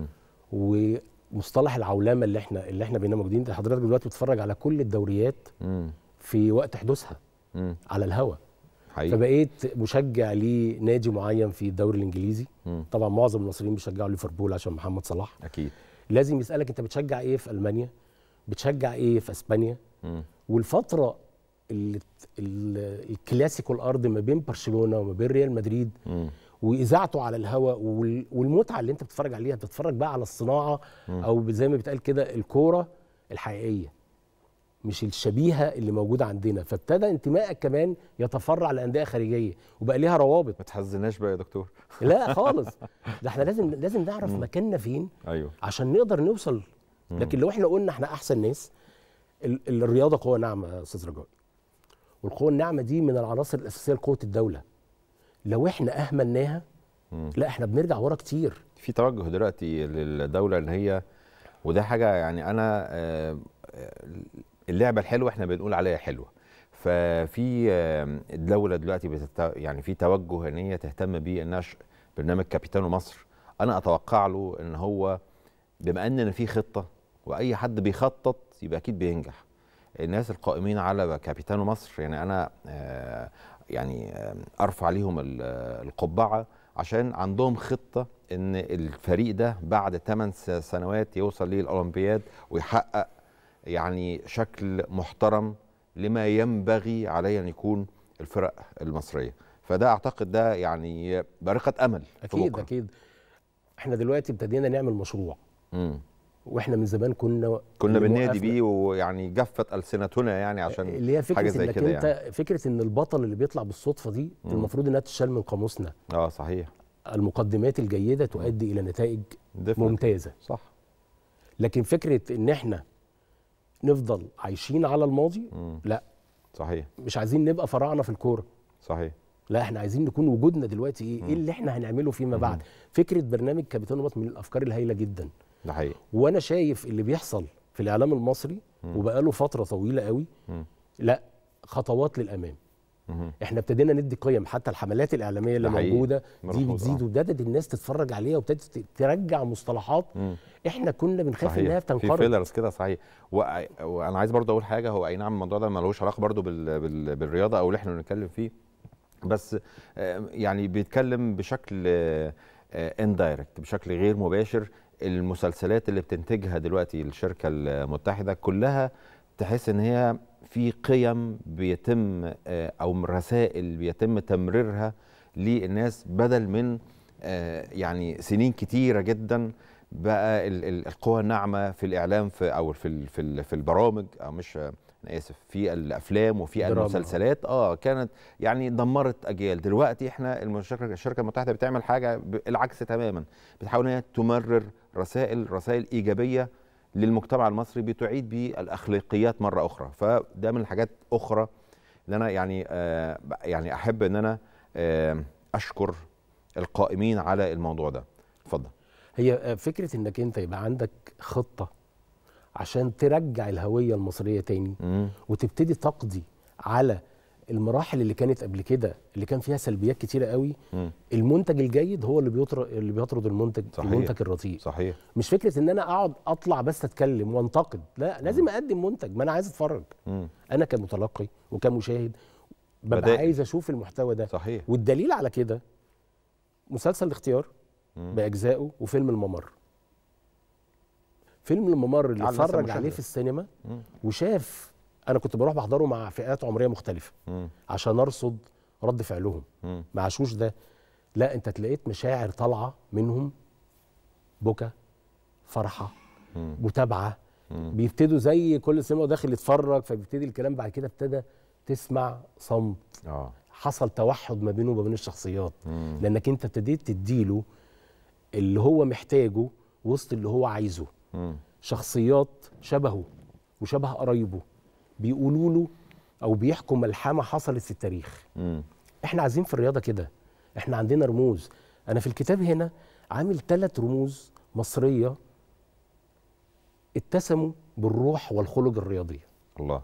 ومصطلح العولمه اللي احنا اللي احنا بقينا موجودين. حضرتك دلوقتي بتتفرج على كل الدوريات م. في وقت حدوثها م. على الهوا. حقيقي. فبقيت مشجع لنادي معين في الدوري الانجليزي. م. طبعا معظم المصريين بيشجعوا ليفربول عشان محمد صلاح. اكيد. لازم يسالك انت بتشجع ايه في المانيا، بتشجع ايه في اسبانيا. م. والفتره اللي الكلاسيكو الارض ما بين برشلونه وما بين ريال مدريد م. واذاعته على الهواء والمتعه اللي انت بتتفرج عليها، بتتفرج بقى على الصناعه م. او زي ما بيتقال كده الكوره الحقيقيه مش الشبيهه اللي موجوده عندنا. فابتدى انتمائك كمان يتفرع لانديه خارجيه وبقى ليها روابط. ما تحزناش بقى يا دكتور. لا خالص، ده احنا لازم لازم نعرف م. مكاننا فين. ايوه. عشان نقدر نوصل. م. لكن لو احنا قلنا احنا احسن ناس، الرياضه قوه ناعمه يا استاذ رجاء، والقوه الناعمه دي من العناصر الاساسيه لقوه الدوله. لو احنا اهملناها م. لا احنا بنرجع ورا كتير. في توجه دلوقتي للدوله ان هي، وده حاجه يعني انا اللعبه الحلوه احنا بنقول عليها حلوه. ففي الدوله دلوقتي بتت... يعني في توجه ان هي تهتم بنشر برنامج كابيتانو مصر. انا اتوقع له ان هو بما ان في خطه واي حد بيخطط يبقى اكيد بينجح. الناس القائمين على كابيتانو مصر يعني انا آه يعني آه ارفع عليهم القبعه عشان عندهم خطه ان الفريق ده بعد ثمان سنوات يوصل للاولمبياد ويحقق يعني شكل محترم لما ينبغي عليه ان يكون الفرق المصريه. فده اعتقد ده يعني بارقه امل. اكيد اكيد. احنا دلوقتي ابتدينا نعمل مشروع. امم واحنا من زمان كنا كنا بننادي بيه ويعني جفت السنتنا يعني عشان اللي هي فكره حاجه زي كده انت يعني. فكره ان البطل اللي بيطلع بالصدفه دي مم. المفروض انها تشال من قاموسنا. اه صحيح. المقدمات الجيده تؤدي الى نتائج ممتازه. صح. لكن فكره ان احنا نفضل عايشين على الماضي مم. لا صحيح. مش عايزين نبقى فراعنه في الكوره. صحيح. لا احنا عايزين نكون وجودنا دلوقتي ايه؟ مم. ايه اللي احنا هنعمله فيما بعد؟ فكره برنامج كابيتانو مصر من الافكار الهائله جدا. ده حقيقي. وانا شايف اللي بيحصل في الاعلام المصري وبقاله فتره طويله قوي مم. لا خطوات للامام. مم. احنا ابتدينا ندي قيم، حتى الحملات الاعلاميه اللي موجوده دي بتزيد وابتدت الناس تتفرج عليها وابتدت ترجع مصطلحات مم. احنا كنا بنخاف انها بتنقرض. في فيلرز كده صحيح. وانا عايز برضه اقول حاجه، هو اي نعم الموضوع ده ملوش علاقه برضه بال... بال... بالرياضه او اللي احنا بنتكلم فيه، بس يعني بيتكلم بشكل اندايركت بشكل غير مباشر. المسلسلات اللي بتنتجها دلوقتي الشركه المتحده كلها تحس ان هي في قيم بيتم او رسائل بيتم تمريرها للناس، بدل من يعني سنين كتيره جدا بقى القوى الناعمه في الاعلام في او في في البرامج او مش انا اسف في الافلام وفي المسلسلات اه كانت يعني دمرت اجيال. دلوقتي احنا الشركه المتحده بتعمل حاجه العكس تماما، بتحاول ان هي تمرر رسائل رسائل ايجابيه للمجتمع المصري بتعيد به الاخلاقيات مره اخرى. فده من الحاجات اخرى اللي انا يعني آه يعني احب ان انا آه اشكر القائمين على الموضوع ده. اتفضل. هي فكره انك انت يبقى عندك خطه عشان ترجع الهويه المصريه تاني مم. وتبتدي تقضي على المراحل اللي كانت قبل كده اللي كان فيها سلبيات كتيره قوي. مم. المنتج الجيد هو اللي بيطرد اللي بيطرد المنتج صحيح. المنتج الرديء. صحيح. مش فكره ان انا اقعد اطلع بس اتكلم وانتقد، لا لازم اقدم منتج، ما انا عايز اتفرج. مم. انا كمتلقي وكمشاهد ببقى بدائل. عايز اشوف المحتوى ده. صحيح. والدليل على كده مسلسل الاختيار مم. باجزائه وفيلم الممر. فيلم الممر اللي على لسه اتفرج مشاهدة. عليه في السينما مم. وشاف، انا كنت بروح بحضره مع فئات عمريه مختلفه مم. عشان ارصد رد فعلهم. مم. مع شوش ده لا انت تلاقيت مشاعر طالعه منهم، بكى، فرحه، مم. متابعه. مم. بيبتدوا زي كل سينما داخل يتفرج، فبيبتدي الكلام بعد كده ابتدى تسمع صمت. اه حصل توحد ما بينه وما بين الشخصيات. مم. لانك انت ابتديت تديله اللي هو محتاجه وسط اللي هو عايزه. مم. شخصيات شبهه وشبه قرايبه بيقولوا له او بيحكوا ملحمه حصلت في التاريخ. مم. احنا عايزين في الرياضه كده، احنا عندنا رموز. انا في الكتاب هنا عامل ثلاث رموز مصريه اتسموا بالروح والخلق الرياضيه. الله.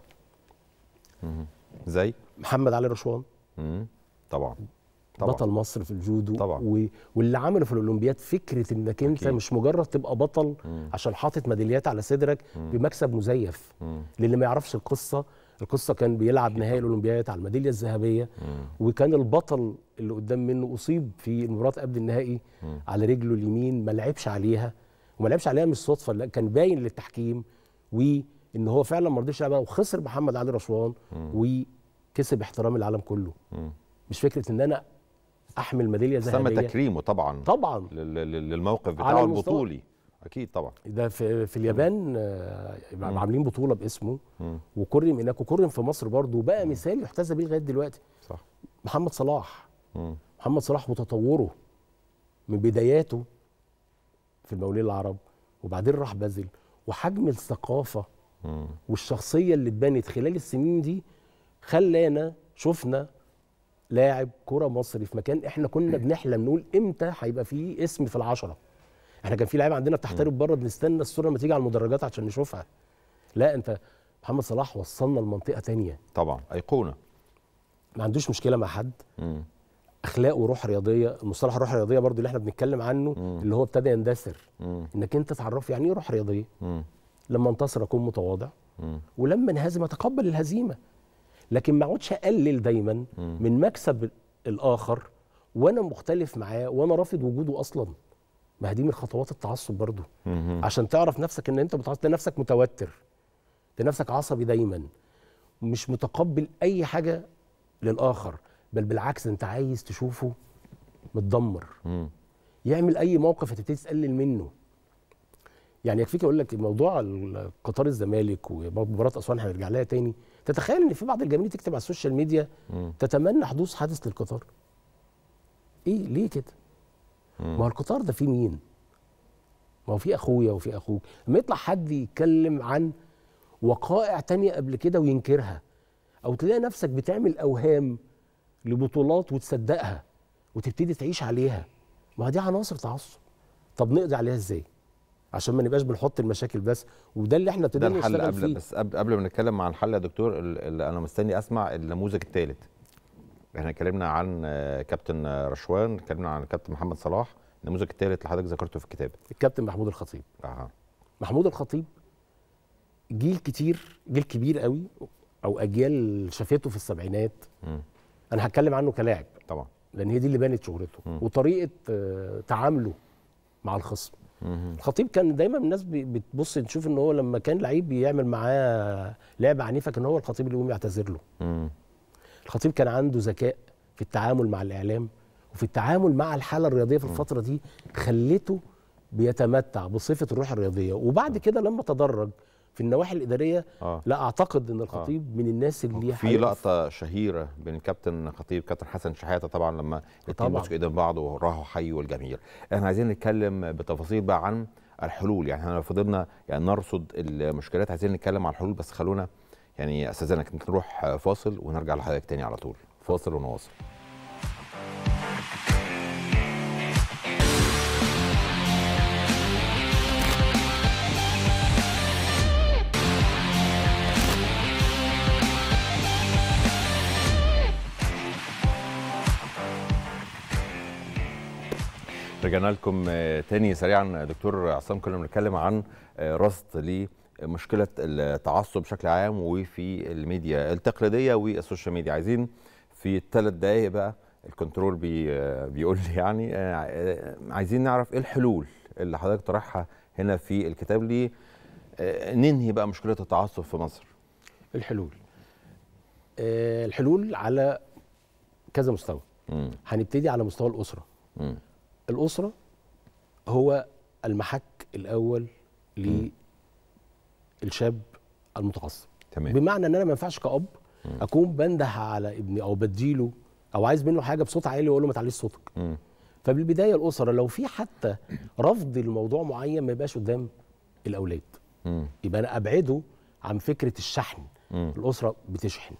مم. زي محمد علي رشوان مم. طبعا طبعا بطل مصر في الجودو طبعا. و... واللي عمله في الاولمبياد فكره انك انت أكيد. مش مجرد تبقى بطل مم. عشان حاطط ميداليات على صدرك مم. بمكسب مزيف. مم. للي ما يعرفش القصه، القصه كان بيلعب نهائي الاولمبياد على الميداليه الذهبيه، مم. وكان البطل اللي قدام منه اصيب في المباراه قبل النهائي مم. على رجله اليمين، ما لعبش عليها، وما لعبش عليها مش صدفه، لا كان باين للتحكيم وان هو فعلا ما رضيش يلعبها، وخسر محمد علي رشوان وكسب احترام العالم كله. مم. مش فكره ان انا احمل ميداليه تم ذهبيه. تكريمه طبعا طبعا لل- لل- للموقف على بتاعه المستوى. البطولي. اكيد طبعا. ده في في اليابان آه، عاملين بطوله باسمه مم. وكرم هناك وكرم في مصر برضه، وبقى مثال يحتذى بيه لغايه دلوقتي. صح. محمد صلاح مم. محمد صلاح وتطوره من بداياته في المقاولين العرب، وبعدين راح بازل، وحجم الثقافه مم. والشخصيه اللي اتبنت خلال السنين دي خلانا شفنا لاعب كرة مصري في مكان احنا كنا بنحلم نقول امتى هيبقى فيه اسم في العشرة. احنا كان في لعيبه عندنا بتحترف بره بنستنى الصوره لما تيجي على المدرجات عشان نشوفها. لا انت محمد صلاح وصلنا لمنطقه تانية. طبعا ايقونه. ما عندوش مشكله مع حد. مم. اخلاق وروح رياضيه، المصطلح الروح الرياضيه برضو اللي احنا بنتكلم عنه مم. اللي هو ابتدى يندثر. مم. انك انت تعرف يعني ايه روح رياضيه. مم. لما انتصر اكون متواضع، مم. ولما انهزم اتقبل الهزيمه، لكن ما اقعدش اقلل دايما مم. من مكسب الاخر وانا مختلف معاه وانا رافض وجوده اصلا. ما هي دي من خطوات التعصب برضو. مم. عشان تعرف نفسك ان انت بتعصب، تلاقي نفسك متوتر، تلاقي نفسك عصبي دايما، مش متقبل اي حاجه للاخر، بل بالعكس انت عايز تشوفه متدمر. مم. يعمل اي موقف هتبتدي تقلل منه. يعني يكفيك اقول لك موضوع قطار الزمالك ومباراه اسوان هنرجع لها تاني. تتخيل ان في بعض الجماهير تكتب على السوشيال ميديا مم. تتمنى حدوث حادث للقطار. ايه ليه كده؟ مم. ما هو القطار ده فيه مين؟ ما هو في اخويا وفي اخوك. لما يطلع حد يتكلم عن وقائع تانية قبل كده وينكرها، او تلاقي نفسك بتعمل اوهام لبطولات وتصدقها وتبتدي تعيش عليها، ما دي عناصر تعصب. طب نقضي عليها ازاي؟ عشان ما نبقاش بنحط المشاكل بس، وده اللي احنا ده ابتدينا الحل نشتغل قبل فيه. بس قبل قبل ما نتكلم عن الحل يا دكتور، اللي انا مستني اسمع النموذج الثالث. احنا اتكلمنا عن كابتن رشوان، اتكلمنا عن كابتن محمد صلاح، النموذج الثالث اللي حضرتك ذكرته في الكتاب الكابتن محمود الخطيب. اها. محمود الخطيب جيل كتير، جيل كبير قوي، او اجيال شافته في السبعينات. مم. انا هتكلم عنه كلاعب طبعا، لان هي دي اللي بانت شهرته مم. وطريقه آه، تعامله مع الخصم. مم. الخطيب كان دايما الناس بي- بتبص تشوف ان هو لما كان لعيب بيعمل معاه لعبه عنيفه كان هو الخطيب اللي يقوم يعتذر له. مم. الخطيب كان عنده ذكاء في التعامل مع الاعلام وفي التعامل مع الحاله الرياضيه في الفتره دي، خلته بيتمتع بصفه الروح الرياضيه. وبعد كده لما تدرج في النواحي الاداريه، اه لا اعتقد ان الخطيب من الناس اللي في هيقف- لقطه شهيره بين كابتن خطيب كابتن حسن شحاته طبعا لما الاثنين طبعاً. مسكوا ايدين بعض وراحوا حيوا الجماهير. احنا عايزين نتكلم بتفاصيل بقى عن الحلول، يعني احنا لو فضلنا يعني نرصد المشكلات عايزين نتكلم عن الحلول، بس خلونا يعني استاذنك نروح فاصل ونرجع لحضرتك تاني على طول. فاصل ونواصل. رجعنا لكم تاني سريعا. دكتور عصام، كنا بنتكلم عن رصد لمشكله التعصب بشكل عام وفي الميديا التقليديه والسوشيال ميديا. عايزين في الثلاث دقائق بقى، الكنترول بي بيقول لي يعني عايزين نعرف ايه الحلول اللي حضرتك طرحها هنا في الكتاب لي ننهي بقى مشكله التعصب في مصر. الحلول آه الحلول على كذا مستوى. مم. هنبتدي على مستوى الاسره. مم. الاسره هو المحك الاول للشاب المتعصب. تمام. بمعنى ان انا ما ينفعش كأب مم. اكون بنده على ابني او بديله او عايز منه حاجه بصوت عالي واقول له ما تعليش صوتك. مم. فبالبدايه الاسره لو في حتى رفض لموضوع معين ما يبقاش قدام الاولاد. مم. يبقى انا ابعده عن فكره الشحن. مم. الاسره بتشحن.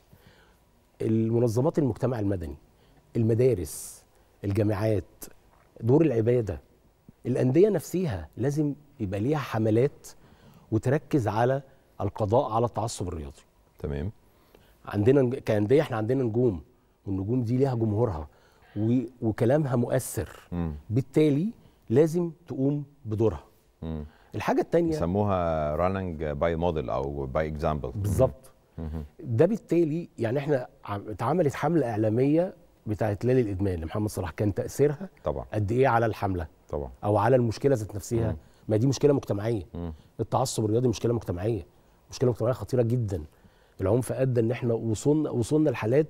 المنظمات المجتمع المدني، المدارس، الجامعات، دور العباده، الانديه نفسها لازم يبقى ليها حملات وتركز على القضاء على التعصب الرياضي. تمام. عندنا كانديه احنا عندنا نجوم، والنجوم دي ليها جمهورها وكلامها مؤثر. مم. بالتالي لازم تقوم بدورها. مم. الحاجه الثانيه يسموها راننج باي موديل او باي اكزامبل. بالظبط. ده بالتالي يعني احنا اتعملت حمله اعلاميه بتاعت ليالي الادمان لمحمد صلاح، كان تاثيرها طبعا قد ايه على الحمله طبعا او على المشكله ذات نفسها. مم. ما دي مشكله مجتمعيه. مم. التعصب الرياضي مشكله مجتمعيه، مشكله مجتمعيه خطيره جدا. العنف ادى ان احنا وصلنا وصلنا لحالات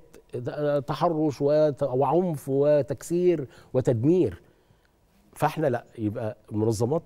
تحرش وعنف وتكسير وتدمير. فاحنا لا، يبقى المنظمات،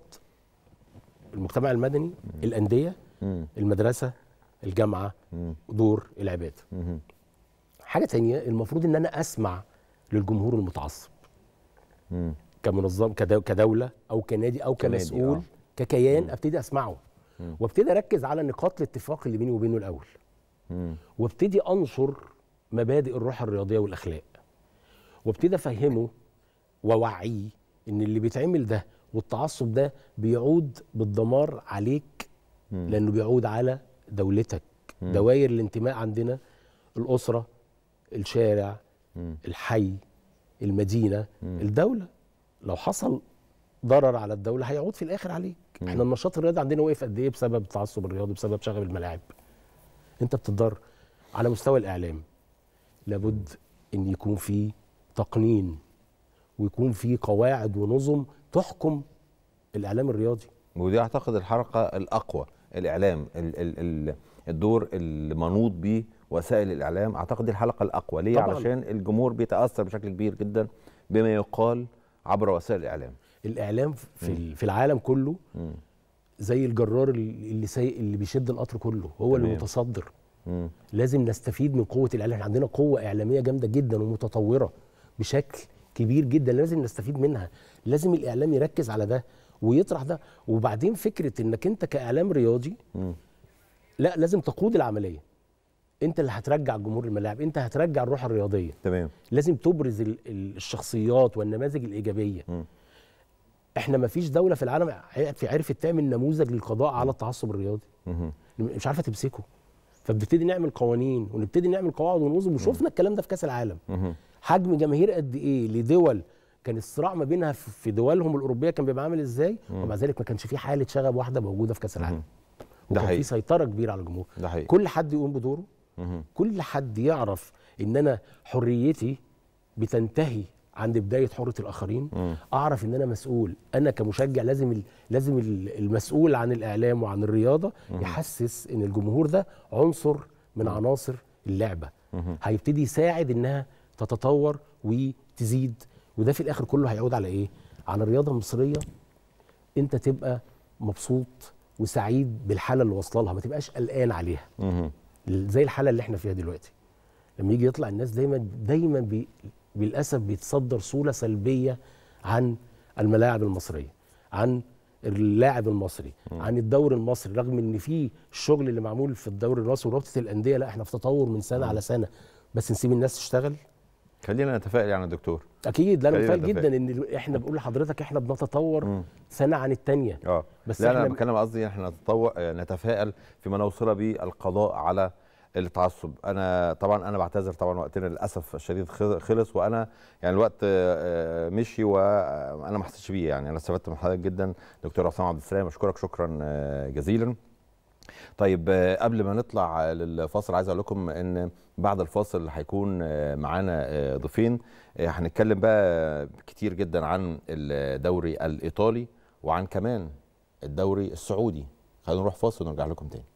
المجتمع المدني، مم. الانديه، مم. المدرسه، الجامعه، مم. دور العباده. مم. حاجه ثانيه، المفروض ان انا اسمع للجمهور المتعصب. مم. كمنظم كدو كدوله او كنادي او كمسؤول، آه. ككيان. مم. ابتدي اسمعه. مم. وابتدي اركز على نقاط الاتفاق اللي بيني وبينه الاول. مم. وابتدي انشر مبادئ الروح الرياضيه والاخلاق، وابتدي افهمه ووعيه ان اللي بيتعمل ده والتعصب ده بيعود بالدمار عليك. مم. لانه بيعود على دولتك. مم. دوائر الانتماء عندنا الاسره، الشارع، مم. الحي، المدينه، مم. الدوله. لو حصل ضرر على الدوله هيعود في الاخر عليك. مم. احنا النشاط الرياضي عندنا وقف قد ايه بسبب التعصب الرياضي، بسبب شغب الملاعب. انت بتضر. على مستوى الاعلام لابد ان يكون في تقنين ويكون في قواعد ونظم تحكم الاعلام الرياضي. ودي اعتقد الحركه الاقوى، الاعلام، ال ال ال الدور المنوط به وسائل الاعلام. اعتقد دي الحلقه الاقوى ليه؟ طبعاً. علشان الجمهور بيتاثر بشكل كبير جدا بما يقال عبر وسائل الاعلام. الاعلام في م. في العالم كله م. زي الجرار اللي سايق اللي بيشد القطر كله، هو اللي متصدر. م. لازم نستفيد من قوه الاعلام. عندنا قوه اعلاميه جامده جدا ومتطوره بشكل كبير جدا، لازم نستفيد منها. لازم الاعلام يركز على ده ويطرح ده. وبعدين فكره انك انت كاعلام رياضي م. لا، لازم تقود العمليه. انت اللي هترجع جمهور الملاعب، انت هترجع الروح الرياضيه. تمام. لازم تبرز الشخصيات والنماذج الايجابيه. م. احنا ما فيش دوله في العالم عرفت تعمل نموذج للقضاء على التعصب الرياضي. م. مش عارفه تمسكه. فبنبتدي نعمل قوانين ونبتدي نعمل قواعد ونظم، وشوفنا الكلام ده في كاس العالم. م. حجم جماهير قد ايه لدول كان الصراع ما بينها في دولهم الاوروبيه كان بيبقى عامل ازاي، ومع ذلك ما كانش في حاله شغب واحده موجوده في كاس العالم. وكان في سيطره كبيره على الجمهور. كل حد يقوم بدوره. مم. كل حد يعرف ان انا حريتي بتنتهي عند بدايه حريه الاخرين. مم. اعرف ان انا مسؤول. انا كمشجع لازم ال... لازم المسؤول عن الاعلام وعن الرياضه مم. يحسس ان الجمهور ده عنصر من مم. عناصر اللعبه. مم. هيبتدي يساعد انها تتطور وتزيد. وده في الاخر كله هيعود على ايه؟ على الرياضه المصريه. انت تبقى مبسوط وسعيد بالحاله اللي واصله لها، ما تبقاش قلقان عليها. مم. زي الحاله اللي احنا فيها دلوقتي. لما يجي يطلع الناس دايما دايما بي بالاسف بيتصدر صوره سلبيه عن الملاعب المصريه، عن اللاعب المصري، م. عن الدوري المصري، رغم ان في الشغل اللي معمول في الدوري المصري ورابطه الانديه، لا احنا في تطور من سنه م. على سنه. بس نسيب الناس تشتغل. خلينا نتفائل يعني يا دكتور. اكيد. لا انا متفائل جدا ان احنا بقول لحضرتك احنا بنتطور م. سنه عن الثانيه. اه بس لا انا بتكلم قصدي احنا نتطور نتفائل فيما نوصل به القضاء على التعصب. انا طبعا انا بعتذر طبعا، وقتنا للاسف الشديد خلص، وانا يعني الوقت مشي وانا ما حسيتش بيه. يعني انا استفدت من حضرتك جدا دكتور عصام عبد السلام، اشكرك شكرا جزيلا. طيب قبل ما نطلع للفاصل عايز اقول لكم ان بعد الفاصل هيكون معانا ضيفين، هنتكلم بقى كتير جدا عن الدوري الايطالي وعن كمان الدوري السعودي. خلينا نروح فاصل ونرجع لكم تاني.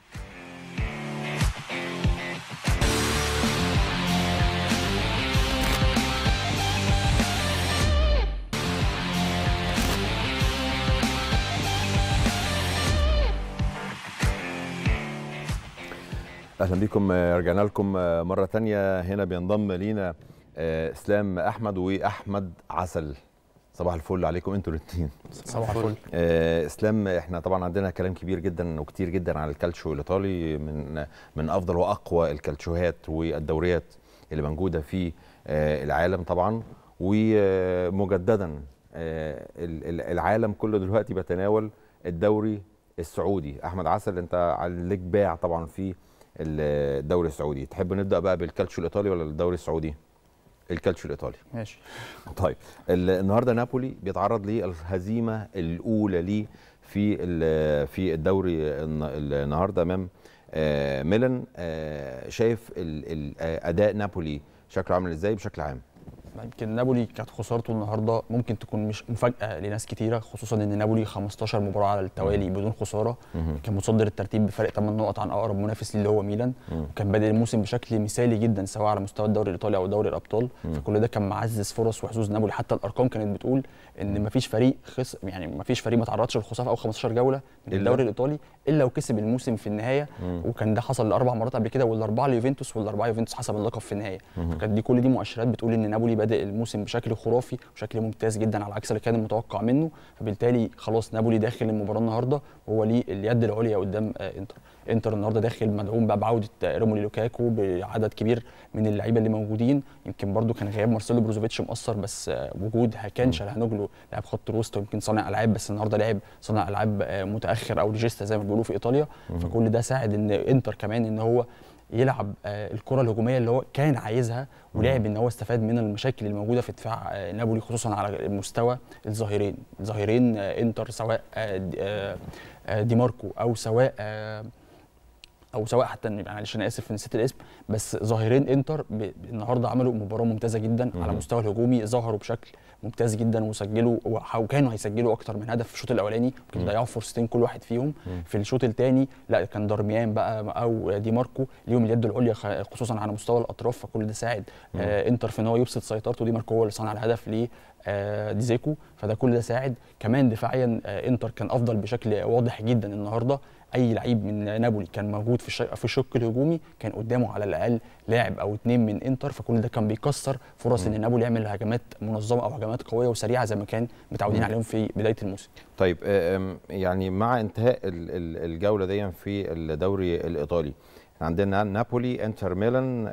اهلا بكم، رجعنا لكم مره ثانيه. هنا بينضم لينا اسلام احمد واحمد عسل. صباح الفل عليكم انتوا الاثنين. صباح الفل. اسلام، احنا طبعا عندنا كلام كبير جدا وكتير جدا عن الكالتشو الايطالي، من من افضل واقوى الكالتشوهات والدوريات اللي موجوده في العالم طبعا. ومجددا العالم كله دلوقتي بيتناول الدوري السعودي. احمد عسل، انت عليك باع طبعا في الدوري السعودي، تحب نبدا بقى بالكالتشو الايطالي ولا الدوري السعودي؟ الكالتشو الايطالي. ماشي. طيب النهارده نابولي بيتعرض للهزيمه الاولى ليه في في الدوري النهارده امام ميلان. شايف اداء نابولي شكله عامل ازاي بشكل عام؟ يمكن نابولي كانت خسارته النهارده ممكن تكون مش مفاجاه لناس كتيره، خصوصا ان نابولي خمستاشر مباراه على التوالي بدون خساره، كان متصدر الترتيب بفرق ثمان نقط عن اقرب منافس ليه اللي هو ميلان، وكان بادئ الموسم بشكل مثالي جدا سواء على مستوى الدوري الايطالي او دوري الابطال. فكل ده كان معزز فرص وحظوظ نابولي. حتى الارقام كانت بتقول ان مفيش فريق خس يعني مفيش فريق ما تعرضش للخساره او خمستاشر جوله من الدوري الايطالي الا وكسب الموسم في النهايه، وكان ده حصل لاربع مرات قبل كده، والاربعه ليوفنتوس والاربعه يوفنتوس حسب اللقب في النهايه. فكانت دي كل دي مؤشرات بتقول ان نابولي بادئ الموسم بشكل خرافي وشكل ممتاز جدا على عكس اللي كان المتوقع منه. فبالتالي خلاص نابولي داخل المباراه النهارده وهو ليه اليد العليا قدام انتر. انتر النهارده داخل مدعوم بقى بعوده روميلو لوكاكو بعدد كبير من اللعيبه اللي موجودين. يمكن برده كان غياب مارسيلو بروزوفيتش مؤثر، بس وجود هاكان شالهانوجلو لاعب خط الوسط ويمكن صانع العاب، بس النهارده لاعب صانع العاب متاخر او ريجيستا زي ما بيقولوا في ايطاليا. فكل ده ساعد ان انتر كمان ان هو يلعب الكره الهجوميه اللي هو كان عايزها، ولعب ان هو استفاد من المشاكل الموجوده في دفاع نابولي خصوصا على مستوى الظهيرين. الظهيرين انتر سواء دي ماركو او سواء او سواء حتى معلش انا اسف نسيت الاسم، بس ظاهرين انتر النهارده عملوا مباراه ممتازه جدا على المستوى الهجومي، ظهروا بشكل ممتاز جدا وسجلوا وكانوا هيسجلوا اكتر من هدف في الشوط الاولاني، يمكن ضيعوا فرصتين كل واحد فيهم. في الشوط الثاني لا كان دارميان بقى او دي ماركو ليهم اليد العليا خصوصا على مستوى الاطراف، فكل ده ساعد آه انتر في ان هو يبسط سيطرته. دي ماركو هو اللي صنع الهدف ل آه ديزيكو، فده كل ده ساعد. كمان دفاعيا آه انتر كان افضل بشكل واضح جدا النهارده. اي لعيب من نابولي كان موجود في الشق في الشق الهجومي كان قدامه على الاقل لاعب او اثنين من انتر، فكل ده كان بيكسر فرص ان نابولي يعمل هجمات منظمه او هجمات قويه وسريعه زي ما كان متعودين عليهم في بدايه الموسم. طيب يعني مع انتهاء الجوله دي في الدوري الايطالي عندنا نابولي، انتر ميلان،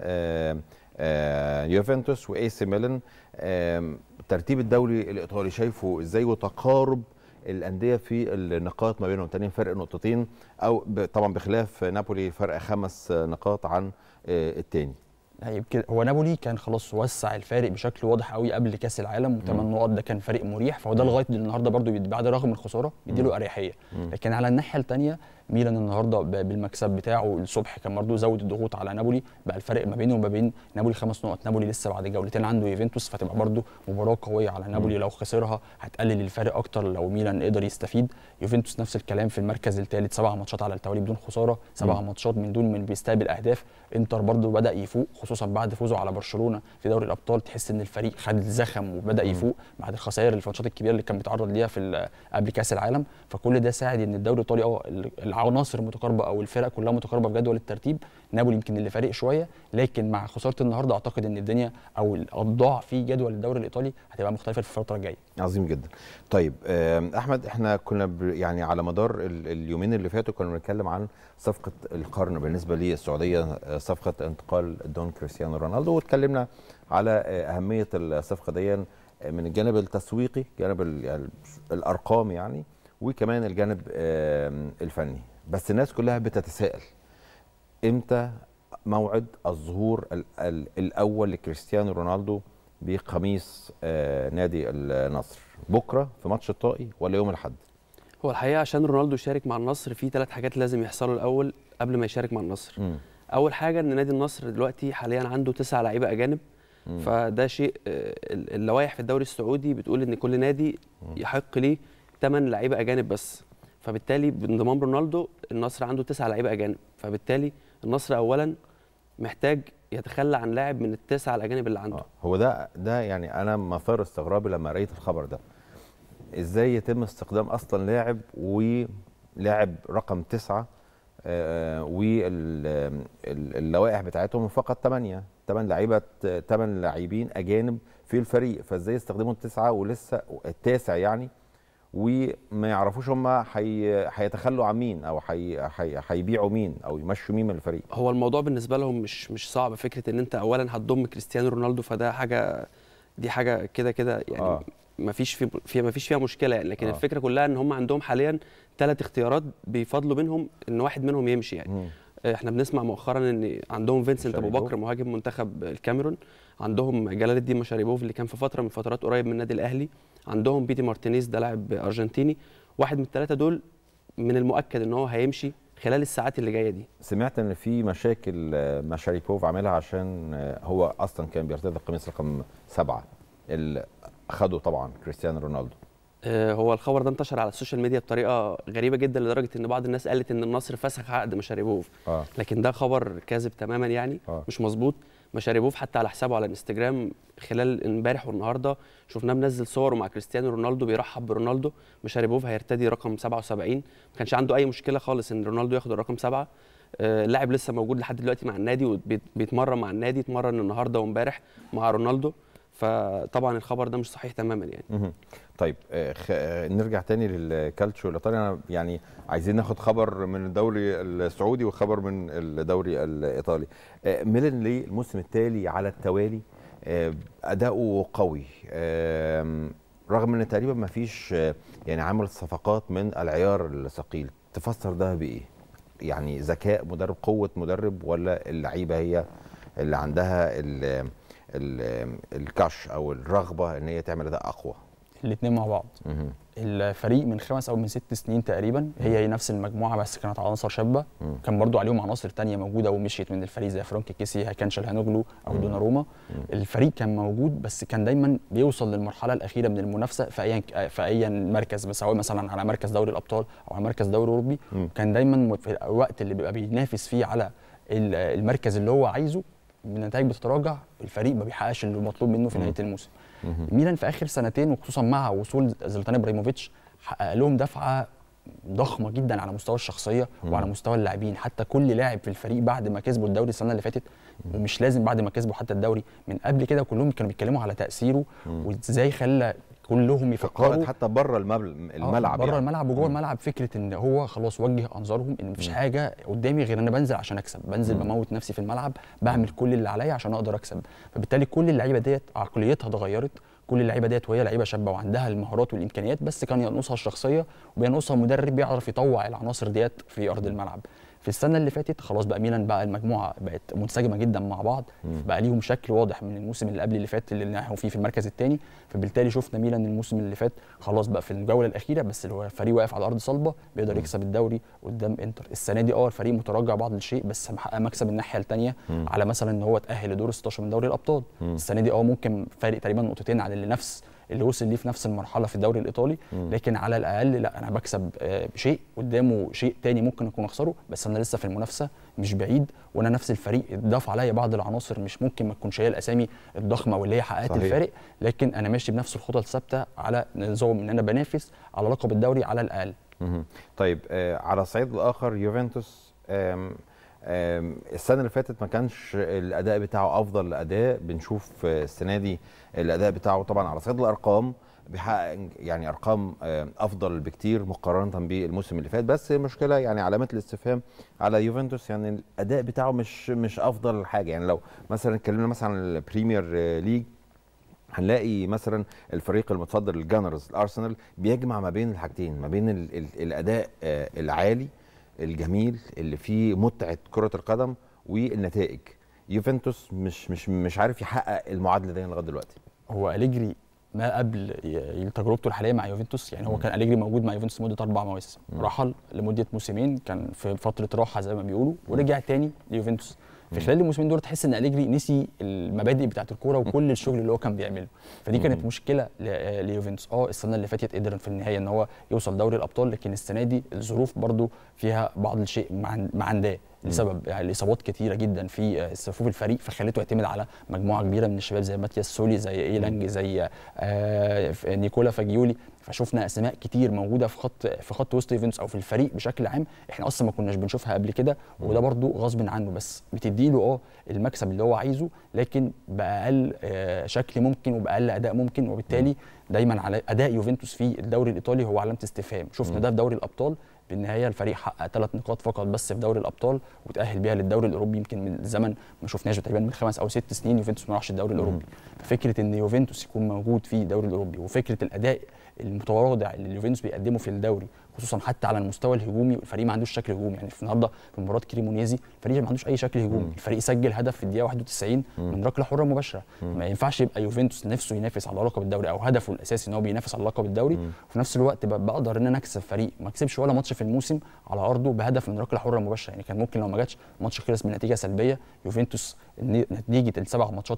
يوفنتوس واي سي ميلان. ترتيب الدوري الايطالي شايفه ازاي وتقارب الانديه في النقاط ما بينهم؟ تانيين فرق نقطتين او طبعا بخلاف نابولي فرق خمس نقاط عن الثاني. يمكن هو نابولي كان خلاص وسع الفارق بشكل واضح قوي قبل كاس العالم، وثمان نقط ده كان فريق مريح، فهو ده لغايه النهارده برده بعد رغم الخساره بيديله اريحيه. لكن على الناحيه الثانيه ميلان النهارده بالمكسب بتاعه الصبح كان برده زود الضغوط على نابولي، بقى الفرق ما بينه وما بين نابولي خمس نقط. نابولي لسه بعد جولتين عنده يوفنتوس، فتبقى برده مباراه قويه على نابولي. لو خسرها هتقلل الفرق اكتر لو ميلان قدر يستفيد. يوفنتوس نفس الكلام في المركز الثالث، سبع ماتشات على التوالي بدون خساره، سبع ماتشات من دون من بيستقبل اهداف. انتر برده بدا يفوق خصوصا بعد فوزه على برشلونه في دوري الابطال، تحس ان الفريق خد الزخم وبدا يفوق بعد الخسائر الماتشات الكبيره اللي كان بيتعرض ليها في قبل كاس العالم. فكل ده ساعد ان الدوري الايطالي اه العناصر متقاربه او الفرق كلها متقاربه في جدول الترتيب. نابولي يمكن اللي فارق شويه، لكن مع خساره النهارده اعتقد ان الدنيا او الاوضاع في جدول الدوري الايطالي هتبقى مختلفه في الفتره الجايه. عظيم جدا. طيب احمد، احنا كنا يعني على مدار اليومين اللي فاتوا كنا بنتكلم عن صفقه القرن بالنسبه للسعوديه، صفقه انتقال دون كريستيانو رونالدو، واتكلمنا على اهميه الصفقه دي من الجانب التسويقي، جانب الارقام يعني، وكمان الجانب الفني. بس الناس كلها بتتساءل امتى موعد الظهور ال ال الاول لكريستيانو رونالدو بقميص آه نادي النصر؟ بكره في ماتش الطائي ولا يوم الاحد؟ هو الحقيقه عشان رونالدو يشارك مع النصر في ثلاث حاجات لازم يحصلوا الاول قبل ما يشارك مع النصر. م. اول حاجه ان نادي النصر دلوقتي حاليا عنده تسع لعيبه اجانب، م. فده شيء اللوائح في الدوري السعودي بتقول ان كل نادي يحق ليه ثمان لعيبه اجانب بس، فبالتالي بانضمام رونالدو النصر عنده تسع لعيبه اجانب، فبالتالي النصر اولا محتاج يتخلى عن لاعب من التسعه الاجانب اللي عنده. هو ده ده يعني انا مثار استغرابي لما قريت الخبر ده، ازاي يتم استخدام اصلا لاعب ولاعب رقم تسعه آه واللوائح بتاعتهم فقط ثمانيه ثمان لعيبه ثمان لاعبين اجانب في الفريق، فازاي يستخدموا التسعه ولسه التاسع يعني وما يعرفوش هم هيتخلوا عن مين او هيبيعوا مين او يمشوا مين من الفريق؟ هو الموضوع بالنسبه لهم مش مش صعب، فكره ان انت اولا هتضم كريستيانو رونالدو فده حاجه دي حاجه كده كده يعني آه. ما فيش في فيها ما فيش فيها مشكله يعني، لكن آه. الفكره كلها ان هم عندهم حاليا ثلاث اختيارات بيفضلوا منهم ان واحد منهم يمشي يعني. م. احنا بنسمع مؤخرا ان عندهم فينسنت ابو بكر مهاجم منتخب الكاميرون، عندهم جلال الدين مشاريبوف اللي كان في فتره من فترات قريب من النادي الاهلي، عندهم بيتي مارتينيز ده لاعب ارجنتيني. واحد من الثلاثه دول من المؤكد ان هو هيمشي خلال الساعات اللي جايه دي. سمعت ان في مشاكل مشاريبوف عاملها عشان هو اصلا كان بيرتدي قميص رقم سبعه اللي اخده طبعا كريستيانو رونالدو. هو الخبر ده انتشر على السوشيال ميديا بطريقه غريبه جدا لدرجه ان بعض الناس قالت ان النصر فسخ عقد مشاريبوف. آه. لكن ده خبر كاذب تماما يعني. آه. مش مظبوط. مشاريبوف حتى على حسابه على الانستجرام خلال امبارح والنهارده شفناه منزل صوره مع كريستيانو رونالدو بيرحب برونالدو. مشاريبوف هيرتدي رقم سبعة وسبعين، ما كانش عنده اي مشكله خالص ان رونالدو ياخد الرقم سبعة. اللاعب لسه موجود لحد دلوقتي مع النادي وبيتمرن مع النادي، اتمرن النهارده وامبارح مع رونالدو، فطبعا الخبر ده مش صحيح تماما يعني. طيب خ... نرجع تاني للكالتشيو الايطالي. انا يعني عايزين ناخد خبر من الدوري السعودي وخبر من الدوري الايطالي. ميلان ليه الموسم التالي على التوالي اداؤه قوي رغم ان تقريبا ما فيش يعني عمل صفقات من العيار الثقيل، تفسر ده بايه؟ يعني ذكاء مدرب، قوه مدرب، ولا اللعيبه هي اللي عندها ال الكاش او الرغبه ان هي تعمل اداء اقوى؟ الاثنين مع بعض. مه. الفريق من خمس او من ست سنين تقريبا هي هي نفس المجموعه بس كانت عناصر شابه، مه. كان برضو عليهم عناصر ثانيه موجوده ومشيت من الفريق زي فرانكي كيسي، هاكان شالهانوغلو او دوناروما. الفريق كان موجود بس كان دايما بيوصل للمرحله الاخيره من المنافسه في اي في اي مركز، سواء مثلا على مركز دوري الابطال او على مركز دوري اوروبي. مه. كان دايما في الوقت اللي بيبقى بينافس فيه على المركز اللي هو عايزه النتائج بتتراجع، الفريق ما بيحققش اللي مطلوب منه في نهايه الموسم. ميلان في اخر سنتين وخصوصا مع وصول زلاتان ابراهيموفيتش حقق لهم دفعه ضخمه جدا على مستوى الشخصيه وعلى مستوى اللاعبين. حتى كل لاعب في الفريق بعد ما كسبوا الدوري السنه اللي فاتت، ومش لازم بعد ما كسبوا حتى الدوري، من قبل كده كلهم كانوا بيتكلموا على تاثيره وازاي خلى كلهم يفكروا حتى بره الملعب، بره يعني. الملعب وجوه الملعب، فكره ان هو خلاص وجه انظارهم ان مفيش حاجه قدامي غير ان انا بنزل عشان اكسب، بنزل بموت نفسي في الملعب، بعمل كل اللي عليا عشان اقدر اكسب. فبالتالي كل اللعيبه ديت عقليتها اتغيرت، كل اللعيبه ديت وهي لعيبه شابه وعندها المهارات والامكانيات، بس كان ينقصها الشخصيه وبينقصها مدرب بيعرف يطوع العناصر ديت في ارض الملعب. في السنه اللي فاتت خلاص بقى ميلان بقى المجموعه بقت منسجمه جدا مع بعض، بقى ليهم شكل واضح من الموسم اللي قبل اللي فات اللي نحوا فيه في المركز الثاني. فبالتالي شفنا ميلان الموسم اللي فات خلاص بقى في الجوله الاخيره، بس اللي هو فريق واقف على ارض صلبه بيقدر يكسب الدوري قدام انتر. السنه دي اه الفريق متراجع بعض الشيء بس محقق مكسب الناحيه الثانيه على مثلا ان هو تاهل لدور ستاشر من دوري الابطال. السنه دي اه ممكن فارق تقريبا نقطتين على اللي نفس اللي وصل ليه في نفس المرحله في الدوري الايطالي، لكن على الاقل لا انا بكسب شيء قدامه شيء تاني ممكن اكون اخسره، بس انا لسه في المنافسه مش بعيد، وانا نفس الفريق اتضاف عليا بعض العناصر مش ممكن ما تكونش هي الاسامي الضخمه واللي هي حققت الفارق، لكن انا ماشي بنفس الخطط الثابته على نظام ان انا بنافس على لقب الدوري على الاقل. طيب آه على الصعيد الاخر يوفنتوس آم آم السنه اللي فاتت ما كانش الاداء بتاعه افضل اداء، بنشوف السنه دي الاداء بتاعه طبعا على صعيد الارقام بيحقق يعني ارقام افضل بكتير مقارنه بالموسم اللي فات، بس المشكله يعني علامات الاستفهام على يوفنتوس، يعني الاداء بتاعه مش مش افضل حاجه. يعني لو مثلا اتكلمنا مثلا عن البريمير ليج هنلاقي مثلا الفريق المتصدر الجانرز الارسنال بيجمع ما بين الحاجتين، ما بين ال ال الاداء العالي الجميل اللي فيه متعه كره القدم والنتائج. يوفنتوس مش مش مش عارف يحقق المعادله دي لغايه دلوقتي. هو أليجري ما قبل تجربته الحاليه مع يوفنتوس، يعني هو كان أليجري موجود مع يوفنتوس لمده اربع مواسم، رحل لمده موسمين، كان في فتره راحه زي ما بيقولوا، ورجع تاني ليوفنتوس. في خلال الموسمين دول تحس ان أليجري نسي المبادئ بتاعه الكوره وكل الشغل اللي هو كان بيعمله، فدي كانت مشكله ليوفنتوس. اه السنه اللي فاتت قدر في النهايه ان هو يوصل دوري الابطال، لكن السنه دي الظروف برضو فيها بعض الشيء مع عنداه لسبب يعني الاصابات كتيره جدا في صفوف الفريق، فخلته يعتمد على مجموعه كبيره من الشباب زي ماتياس سولي، زي ايلانج، زي آه نيكولا فاجيولي. فشوفنا اسماء كتير موجوده في خط في خط وسط يوفنتوس او في الفريق بشكل عام احنا اصلا ما كناش بنشوفها قبل كده، وده برضو غصب عنه، بس بتديله اه المكسب اللي هو عايزه لكن باقل آه شكل ممكن وباقل اداء ممكن، وبالتالي دايما على اداء يوفنتوس في الدوري الايطالي هو علامه استفهام. شفنا ده في دوري الابطال، بالنهايه الفريق حقق ثلاث نقاط فقط بس في دوري الابطال وتاهل بيها للدوري الاوروبي، يمكن من زمن ما شفناش تقريبا من خمس او ست سنين يوفنتوس ما راحش الدوري الاوروبي. ففكره ان يوفنتوس يكون موجود في الدوري الاوروبي وفكره الاداء المتواضع اللي اليوفنتوس بيقدمه في الدوري، خصوصا حتى على المستوى الهجومي، الفريق ما عندوش شكل هجومي. يعني في النهارده في مباراه كريمونيزي الفريق ما عندوش اي شكل هجومي، الفريق سجل هدف في الدقيقه واحد وتسعين من ركله حره مباشره. ما ينفعش يبقى يوفنتوس نفسه ينافس على لقب الدوري او هدفه الاساسي ان هو بينافس على لقب الدوري، وفي نفس الوقت بقدر ان انا اكسب فريق ما كسبش ولا ماتش في الموسم على ارضه بهدف من ركله حره مباشره. يعني كان ممكن لو ما جاتش ماتش خلص بنتيجه سلبيه، يوفنتوس نتيجه السبع ماتشات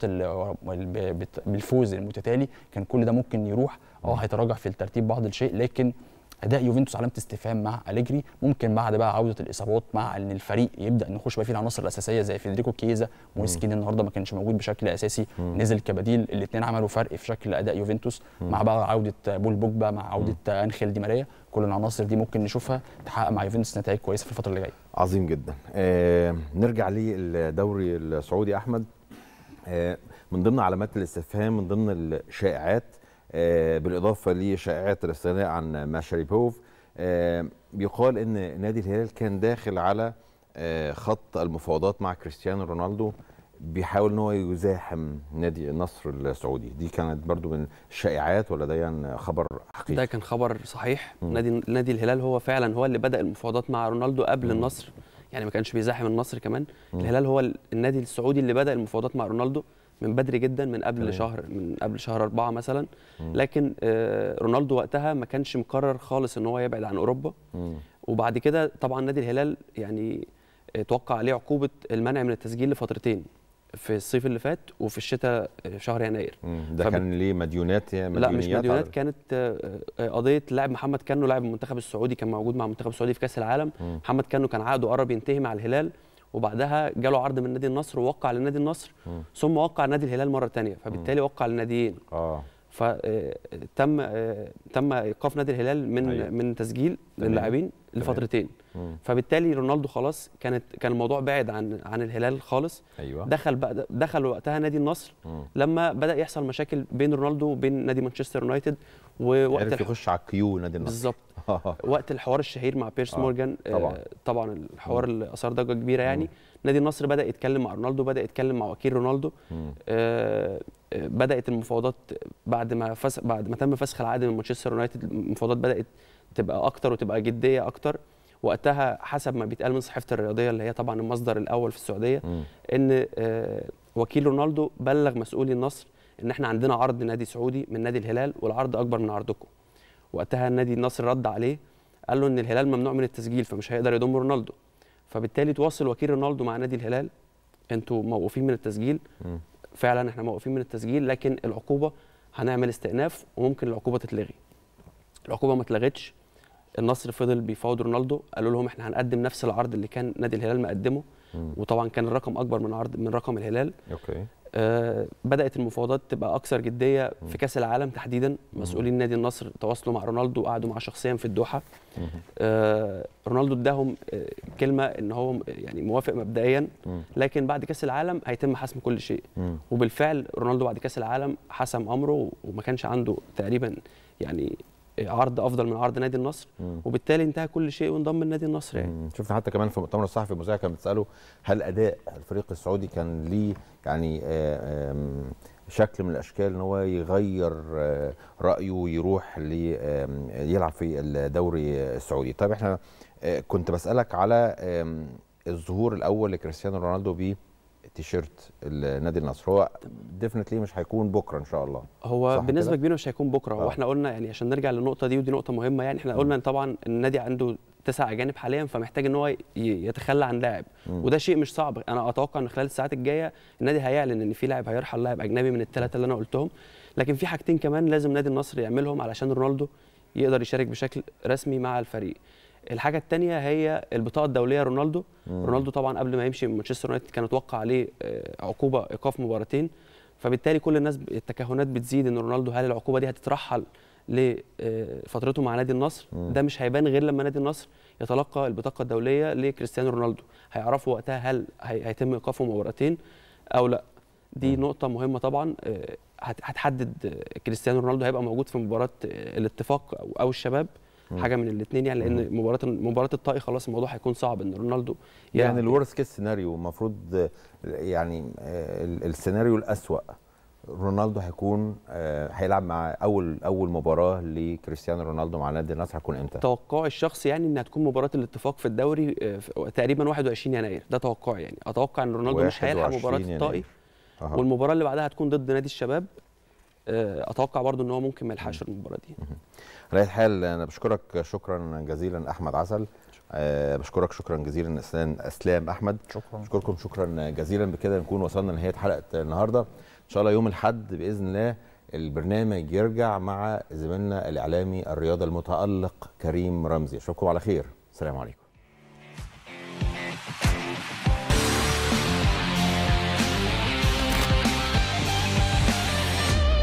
بالفوز المتتالي كان كل ده ممكن يروح، اه هيتراجع في الترتيب بعض الشيء، لكن اداء يوفنتوس علامه استفهام مع أليجري. ممكن بعد بقى عوده الاصابات مع ان الفريق يبدا نخش بقى فيه العناصر الاساسيه زي فيدريكو كيزا، مويسكين النهارده ما كانش موجود بشكل اساسي، مم. نزل كبديل، الاثنين عملوا فرق في شكل اداء يوفنتوس. مم. مع بقى عوده بول بوجبا، مع عوده مم. انخيل دي ماريا، كل العناصر دي ممكن نشوفها تحقق مع يوفنتوس نتائج كويسه في الفتره اللي جايه. عظيم جدا. آه نرجع للدوري السعودي. احمد، آه من ضمن علامات الاستفهام، من ضمن الشائعات، آه بالاضافه لشائعات الاستغناء عن ماشاريبوف، آه بيقال ان نادي الهلال كان داخل على آه خط المفاوضات مع كريستيانو رونالدو، بيحاول ان هو يزاحم نادي النصر السعودي. دي كانت برضو من الشائعات ولا ده يعني خبر حقيقي؟ ده كان خبر صحيح. م. نادي نادي الهلال هو فعلا هو اللي بدأ المفاوضات مع رونالدو قبل م. النصر، يعني ما كانش بيزاحم النصر كمان. م. الهلال هو النادي السعودي اللي بدأ المفاوضات مع رونالدو من بدري جدا، من قبل مم. شهر من قبل شهر أربعة مثلا. مم. لكن آه رونالدو وقتها ما كانش مقرر خالص ان هو يبعد عن اوروبا. مم. وبعد كده طبعا نادي الهلال يعني توقع عليه عقوبه المنع من التسجيل لفترتين، في الصيف اللي فات وفي الشتاء في شهر يناير. ده فب... كان ليه مديونات؟ يعني لا مش مديونات، على... كانت قضيه لاعب محمد كانو، لاعب المنتخب السعودي، كان موجود مع المنتخب السعودي في كاس العالم. مم. محمد كانو كان عقده قرب ينتهي مع الهلال، وبعدها جاله عرض من نادي النصر ووقع لنادي النصر، م. ثم وقع نادي الهلال مره ثانيه، فبالتالي م. وقع للناديين. اه فتم تم ايقاف نادي الهلال من أيوة. من تسجيل للاعبين لفترتين. مم. فبالتالي رونالدو خلاص كانت كان الموضوع بعد عن عن الهلال خالص. أيوة. دخل بقى دخل وقتها نادي النصر. مم. لما بدا يحصل مشاكل بين رونالدو وبين نادي مانشستر يونايتد، ووقت عرف يخش على الكيو نادي النصر بالظبط. وقت الحوار الشهير مع بيرس آه. مورجان، طبعا آه طبعا الحوار اللي اثار ضجه كبيره يعني. مم. نادي النصر بدا يتكلم مع رونالدو، بدا يتكلم مع وكيل رونالدو. آه بدات المفاوضات بعد ما فس... بعد ما تم فسخ العقد من مانشستر يونايتد، المفاوضات بدات تبقى اكتر وتبقى جديه اكتر. وقتها حسب ما بيتقال من صحيفه الرياضيه اللي هي طبعا المصدر الاول في السعوديه، م. ان آه وكيل رونالدو بلغ مسؤولي النصر ان احنا عندنا عرض نادي سعودي من نادي الهلال والعرض اكبر من عرضكم. وقتها النادي النصر رد عليه قال له ان الهلال ممنوع من التسجيل فمش هيقدر يضم رونالدو. فبالتالي تواصل وكيل رونالدو مع نادي الهلال، انتوا موقوفين من التسجيل. م. فعلا احنا موقوفين من التسجيل، لكن العقوبه هنعمل استئناف وممكن العقوبه تتلغي. العقوبه ما اتلغتش، النصر فضل بيفاوض رونالدو، قالوا لهم احنا هنقدم نفس العرض اللي كان نادي الهلال مقدمه، وطبعا كان الرقم اكبر من عرض من رقم الهلال. اوكي. آه بدات المفاوضات تبقى اكثر جديه مم. في كاس العالم تحديدا. مسؤولين نادي النصر تواصلوا مع رونالدو وقعدوا معاه شخصيا في الدوحه. آه رونالدو اداهم آه كلمه ان هو يعني موافق مبدئيا، مم. لكن بعد كاس العالم هيتم حسم كل شيء. مم. وبالفعل رونالدو بعد كاس العالم حسم امره، وما كانش عنده تقريبا يعني عرض افضل من عرض نادي النصر. مم. وبالتالي انتهى كل شيء وانضم لنادي النصر. يعني شفنا حتى كمان في المؤتمر الصحفي المذيع كان بتساله هل اداء الفريق السعودي كان ليه يعني شكل من الاشكال ان هو يغير رايه ويروح يلعب في الدوري السعودي. طيب احنا كنت بسالك على الظهور الاول لكريستيانو رونالدو ب تيشيرت النادي النصر. هو ديفنتلي مش هيكون بكره ان شاء الله. هو بنسبه كبيره مش هيكون بكره. هو احنا قلنا يعني عشان نرجع للنقطه دي، ودي نقطه مهمه يعني، احنا قلنا ان طبعا النادي عنده تسع اجانب حاليا، فمحتاج ان هو يتخلى عن لاعب، وده شيء مش صعب. انا اتوقع ان خلال الساعات الجايه النادي هيعلن ان في لاعب هيرحل، لاعب اجنبي من الثلاثه اللي انا قلتهم. لكن في حاجتين كمان لازم نادي النصر يعملهم علشان رونالدو يقدر يشارك بشكل رسمي مع الفريق. الحاجه الثانيه هي البطاقه الدوليه. رونالدو مم. رونالدو طبعا قبل ما يمشي من مانشستر يونايتد كان اتوقع عليه عقوبه ايقاف مباراتين، فبالتالي كل الناس التكهنات بتزيد ان رونالدو هل العقوبه دي هتترحل لفترته مع نادي النصر. مم. ده مش هيبان غير لما نادي النصر يتلقى البطاقه الدوليه لكريستيانو رونالدو، هيعرفوا وقتها هل هيتم ايقافه مباراتين او لا. دي مم. نقطه مهمه طبعا هتحدد كريستيانو رونالدو هيبقى موجود في مباراه الاتفاق او الشباب، حاجه من الاثنين يعني، لان مباراه مباراه الطائي خلاص الموضوع هيكون صعب ان رونالدو يعني الورست كيس سيناريو. المفروض يعني السيناريو الاسوأ رونالدو هيكون هيلعب مع اول اول مباراه لكريستيانو رونالدو مع نادي النصر هتكون امتى؟ توقعي الشخصي يعني انها هتكون مباراه الاتفاق في الدوري تقريبا واحد وعشرين يناير، ده توقعي يعني. اتوقع ان رونالدو مش هيلعب مباراه الطائي، أه. والمباراه اللي بعدها هتكون ضد نادي الشباب. اتوقع برضو ان هو ممكن ما يلحقش المباراه دي. على اي حال انا بشكرك شكرا جزيلا احمد عسل. أه بشكرك شكرا جزيلا اسلام اسلام احمد. شكرا. بشكركم شكرا جزيلا. بكده نكون وصلنا لنهايه حلقه النهارده. ان شاء الله يوم الاحد باذن الله البرنامج يرجع مع زميلنا الاعلامي الرياضي المتالق كريم رمزي. اشوفكم على خير. السلام عليكم.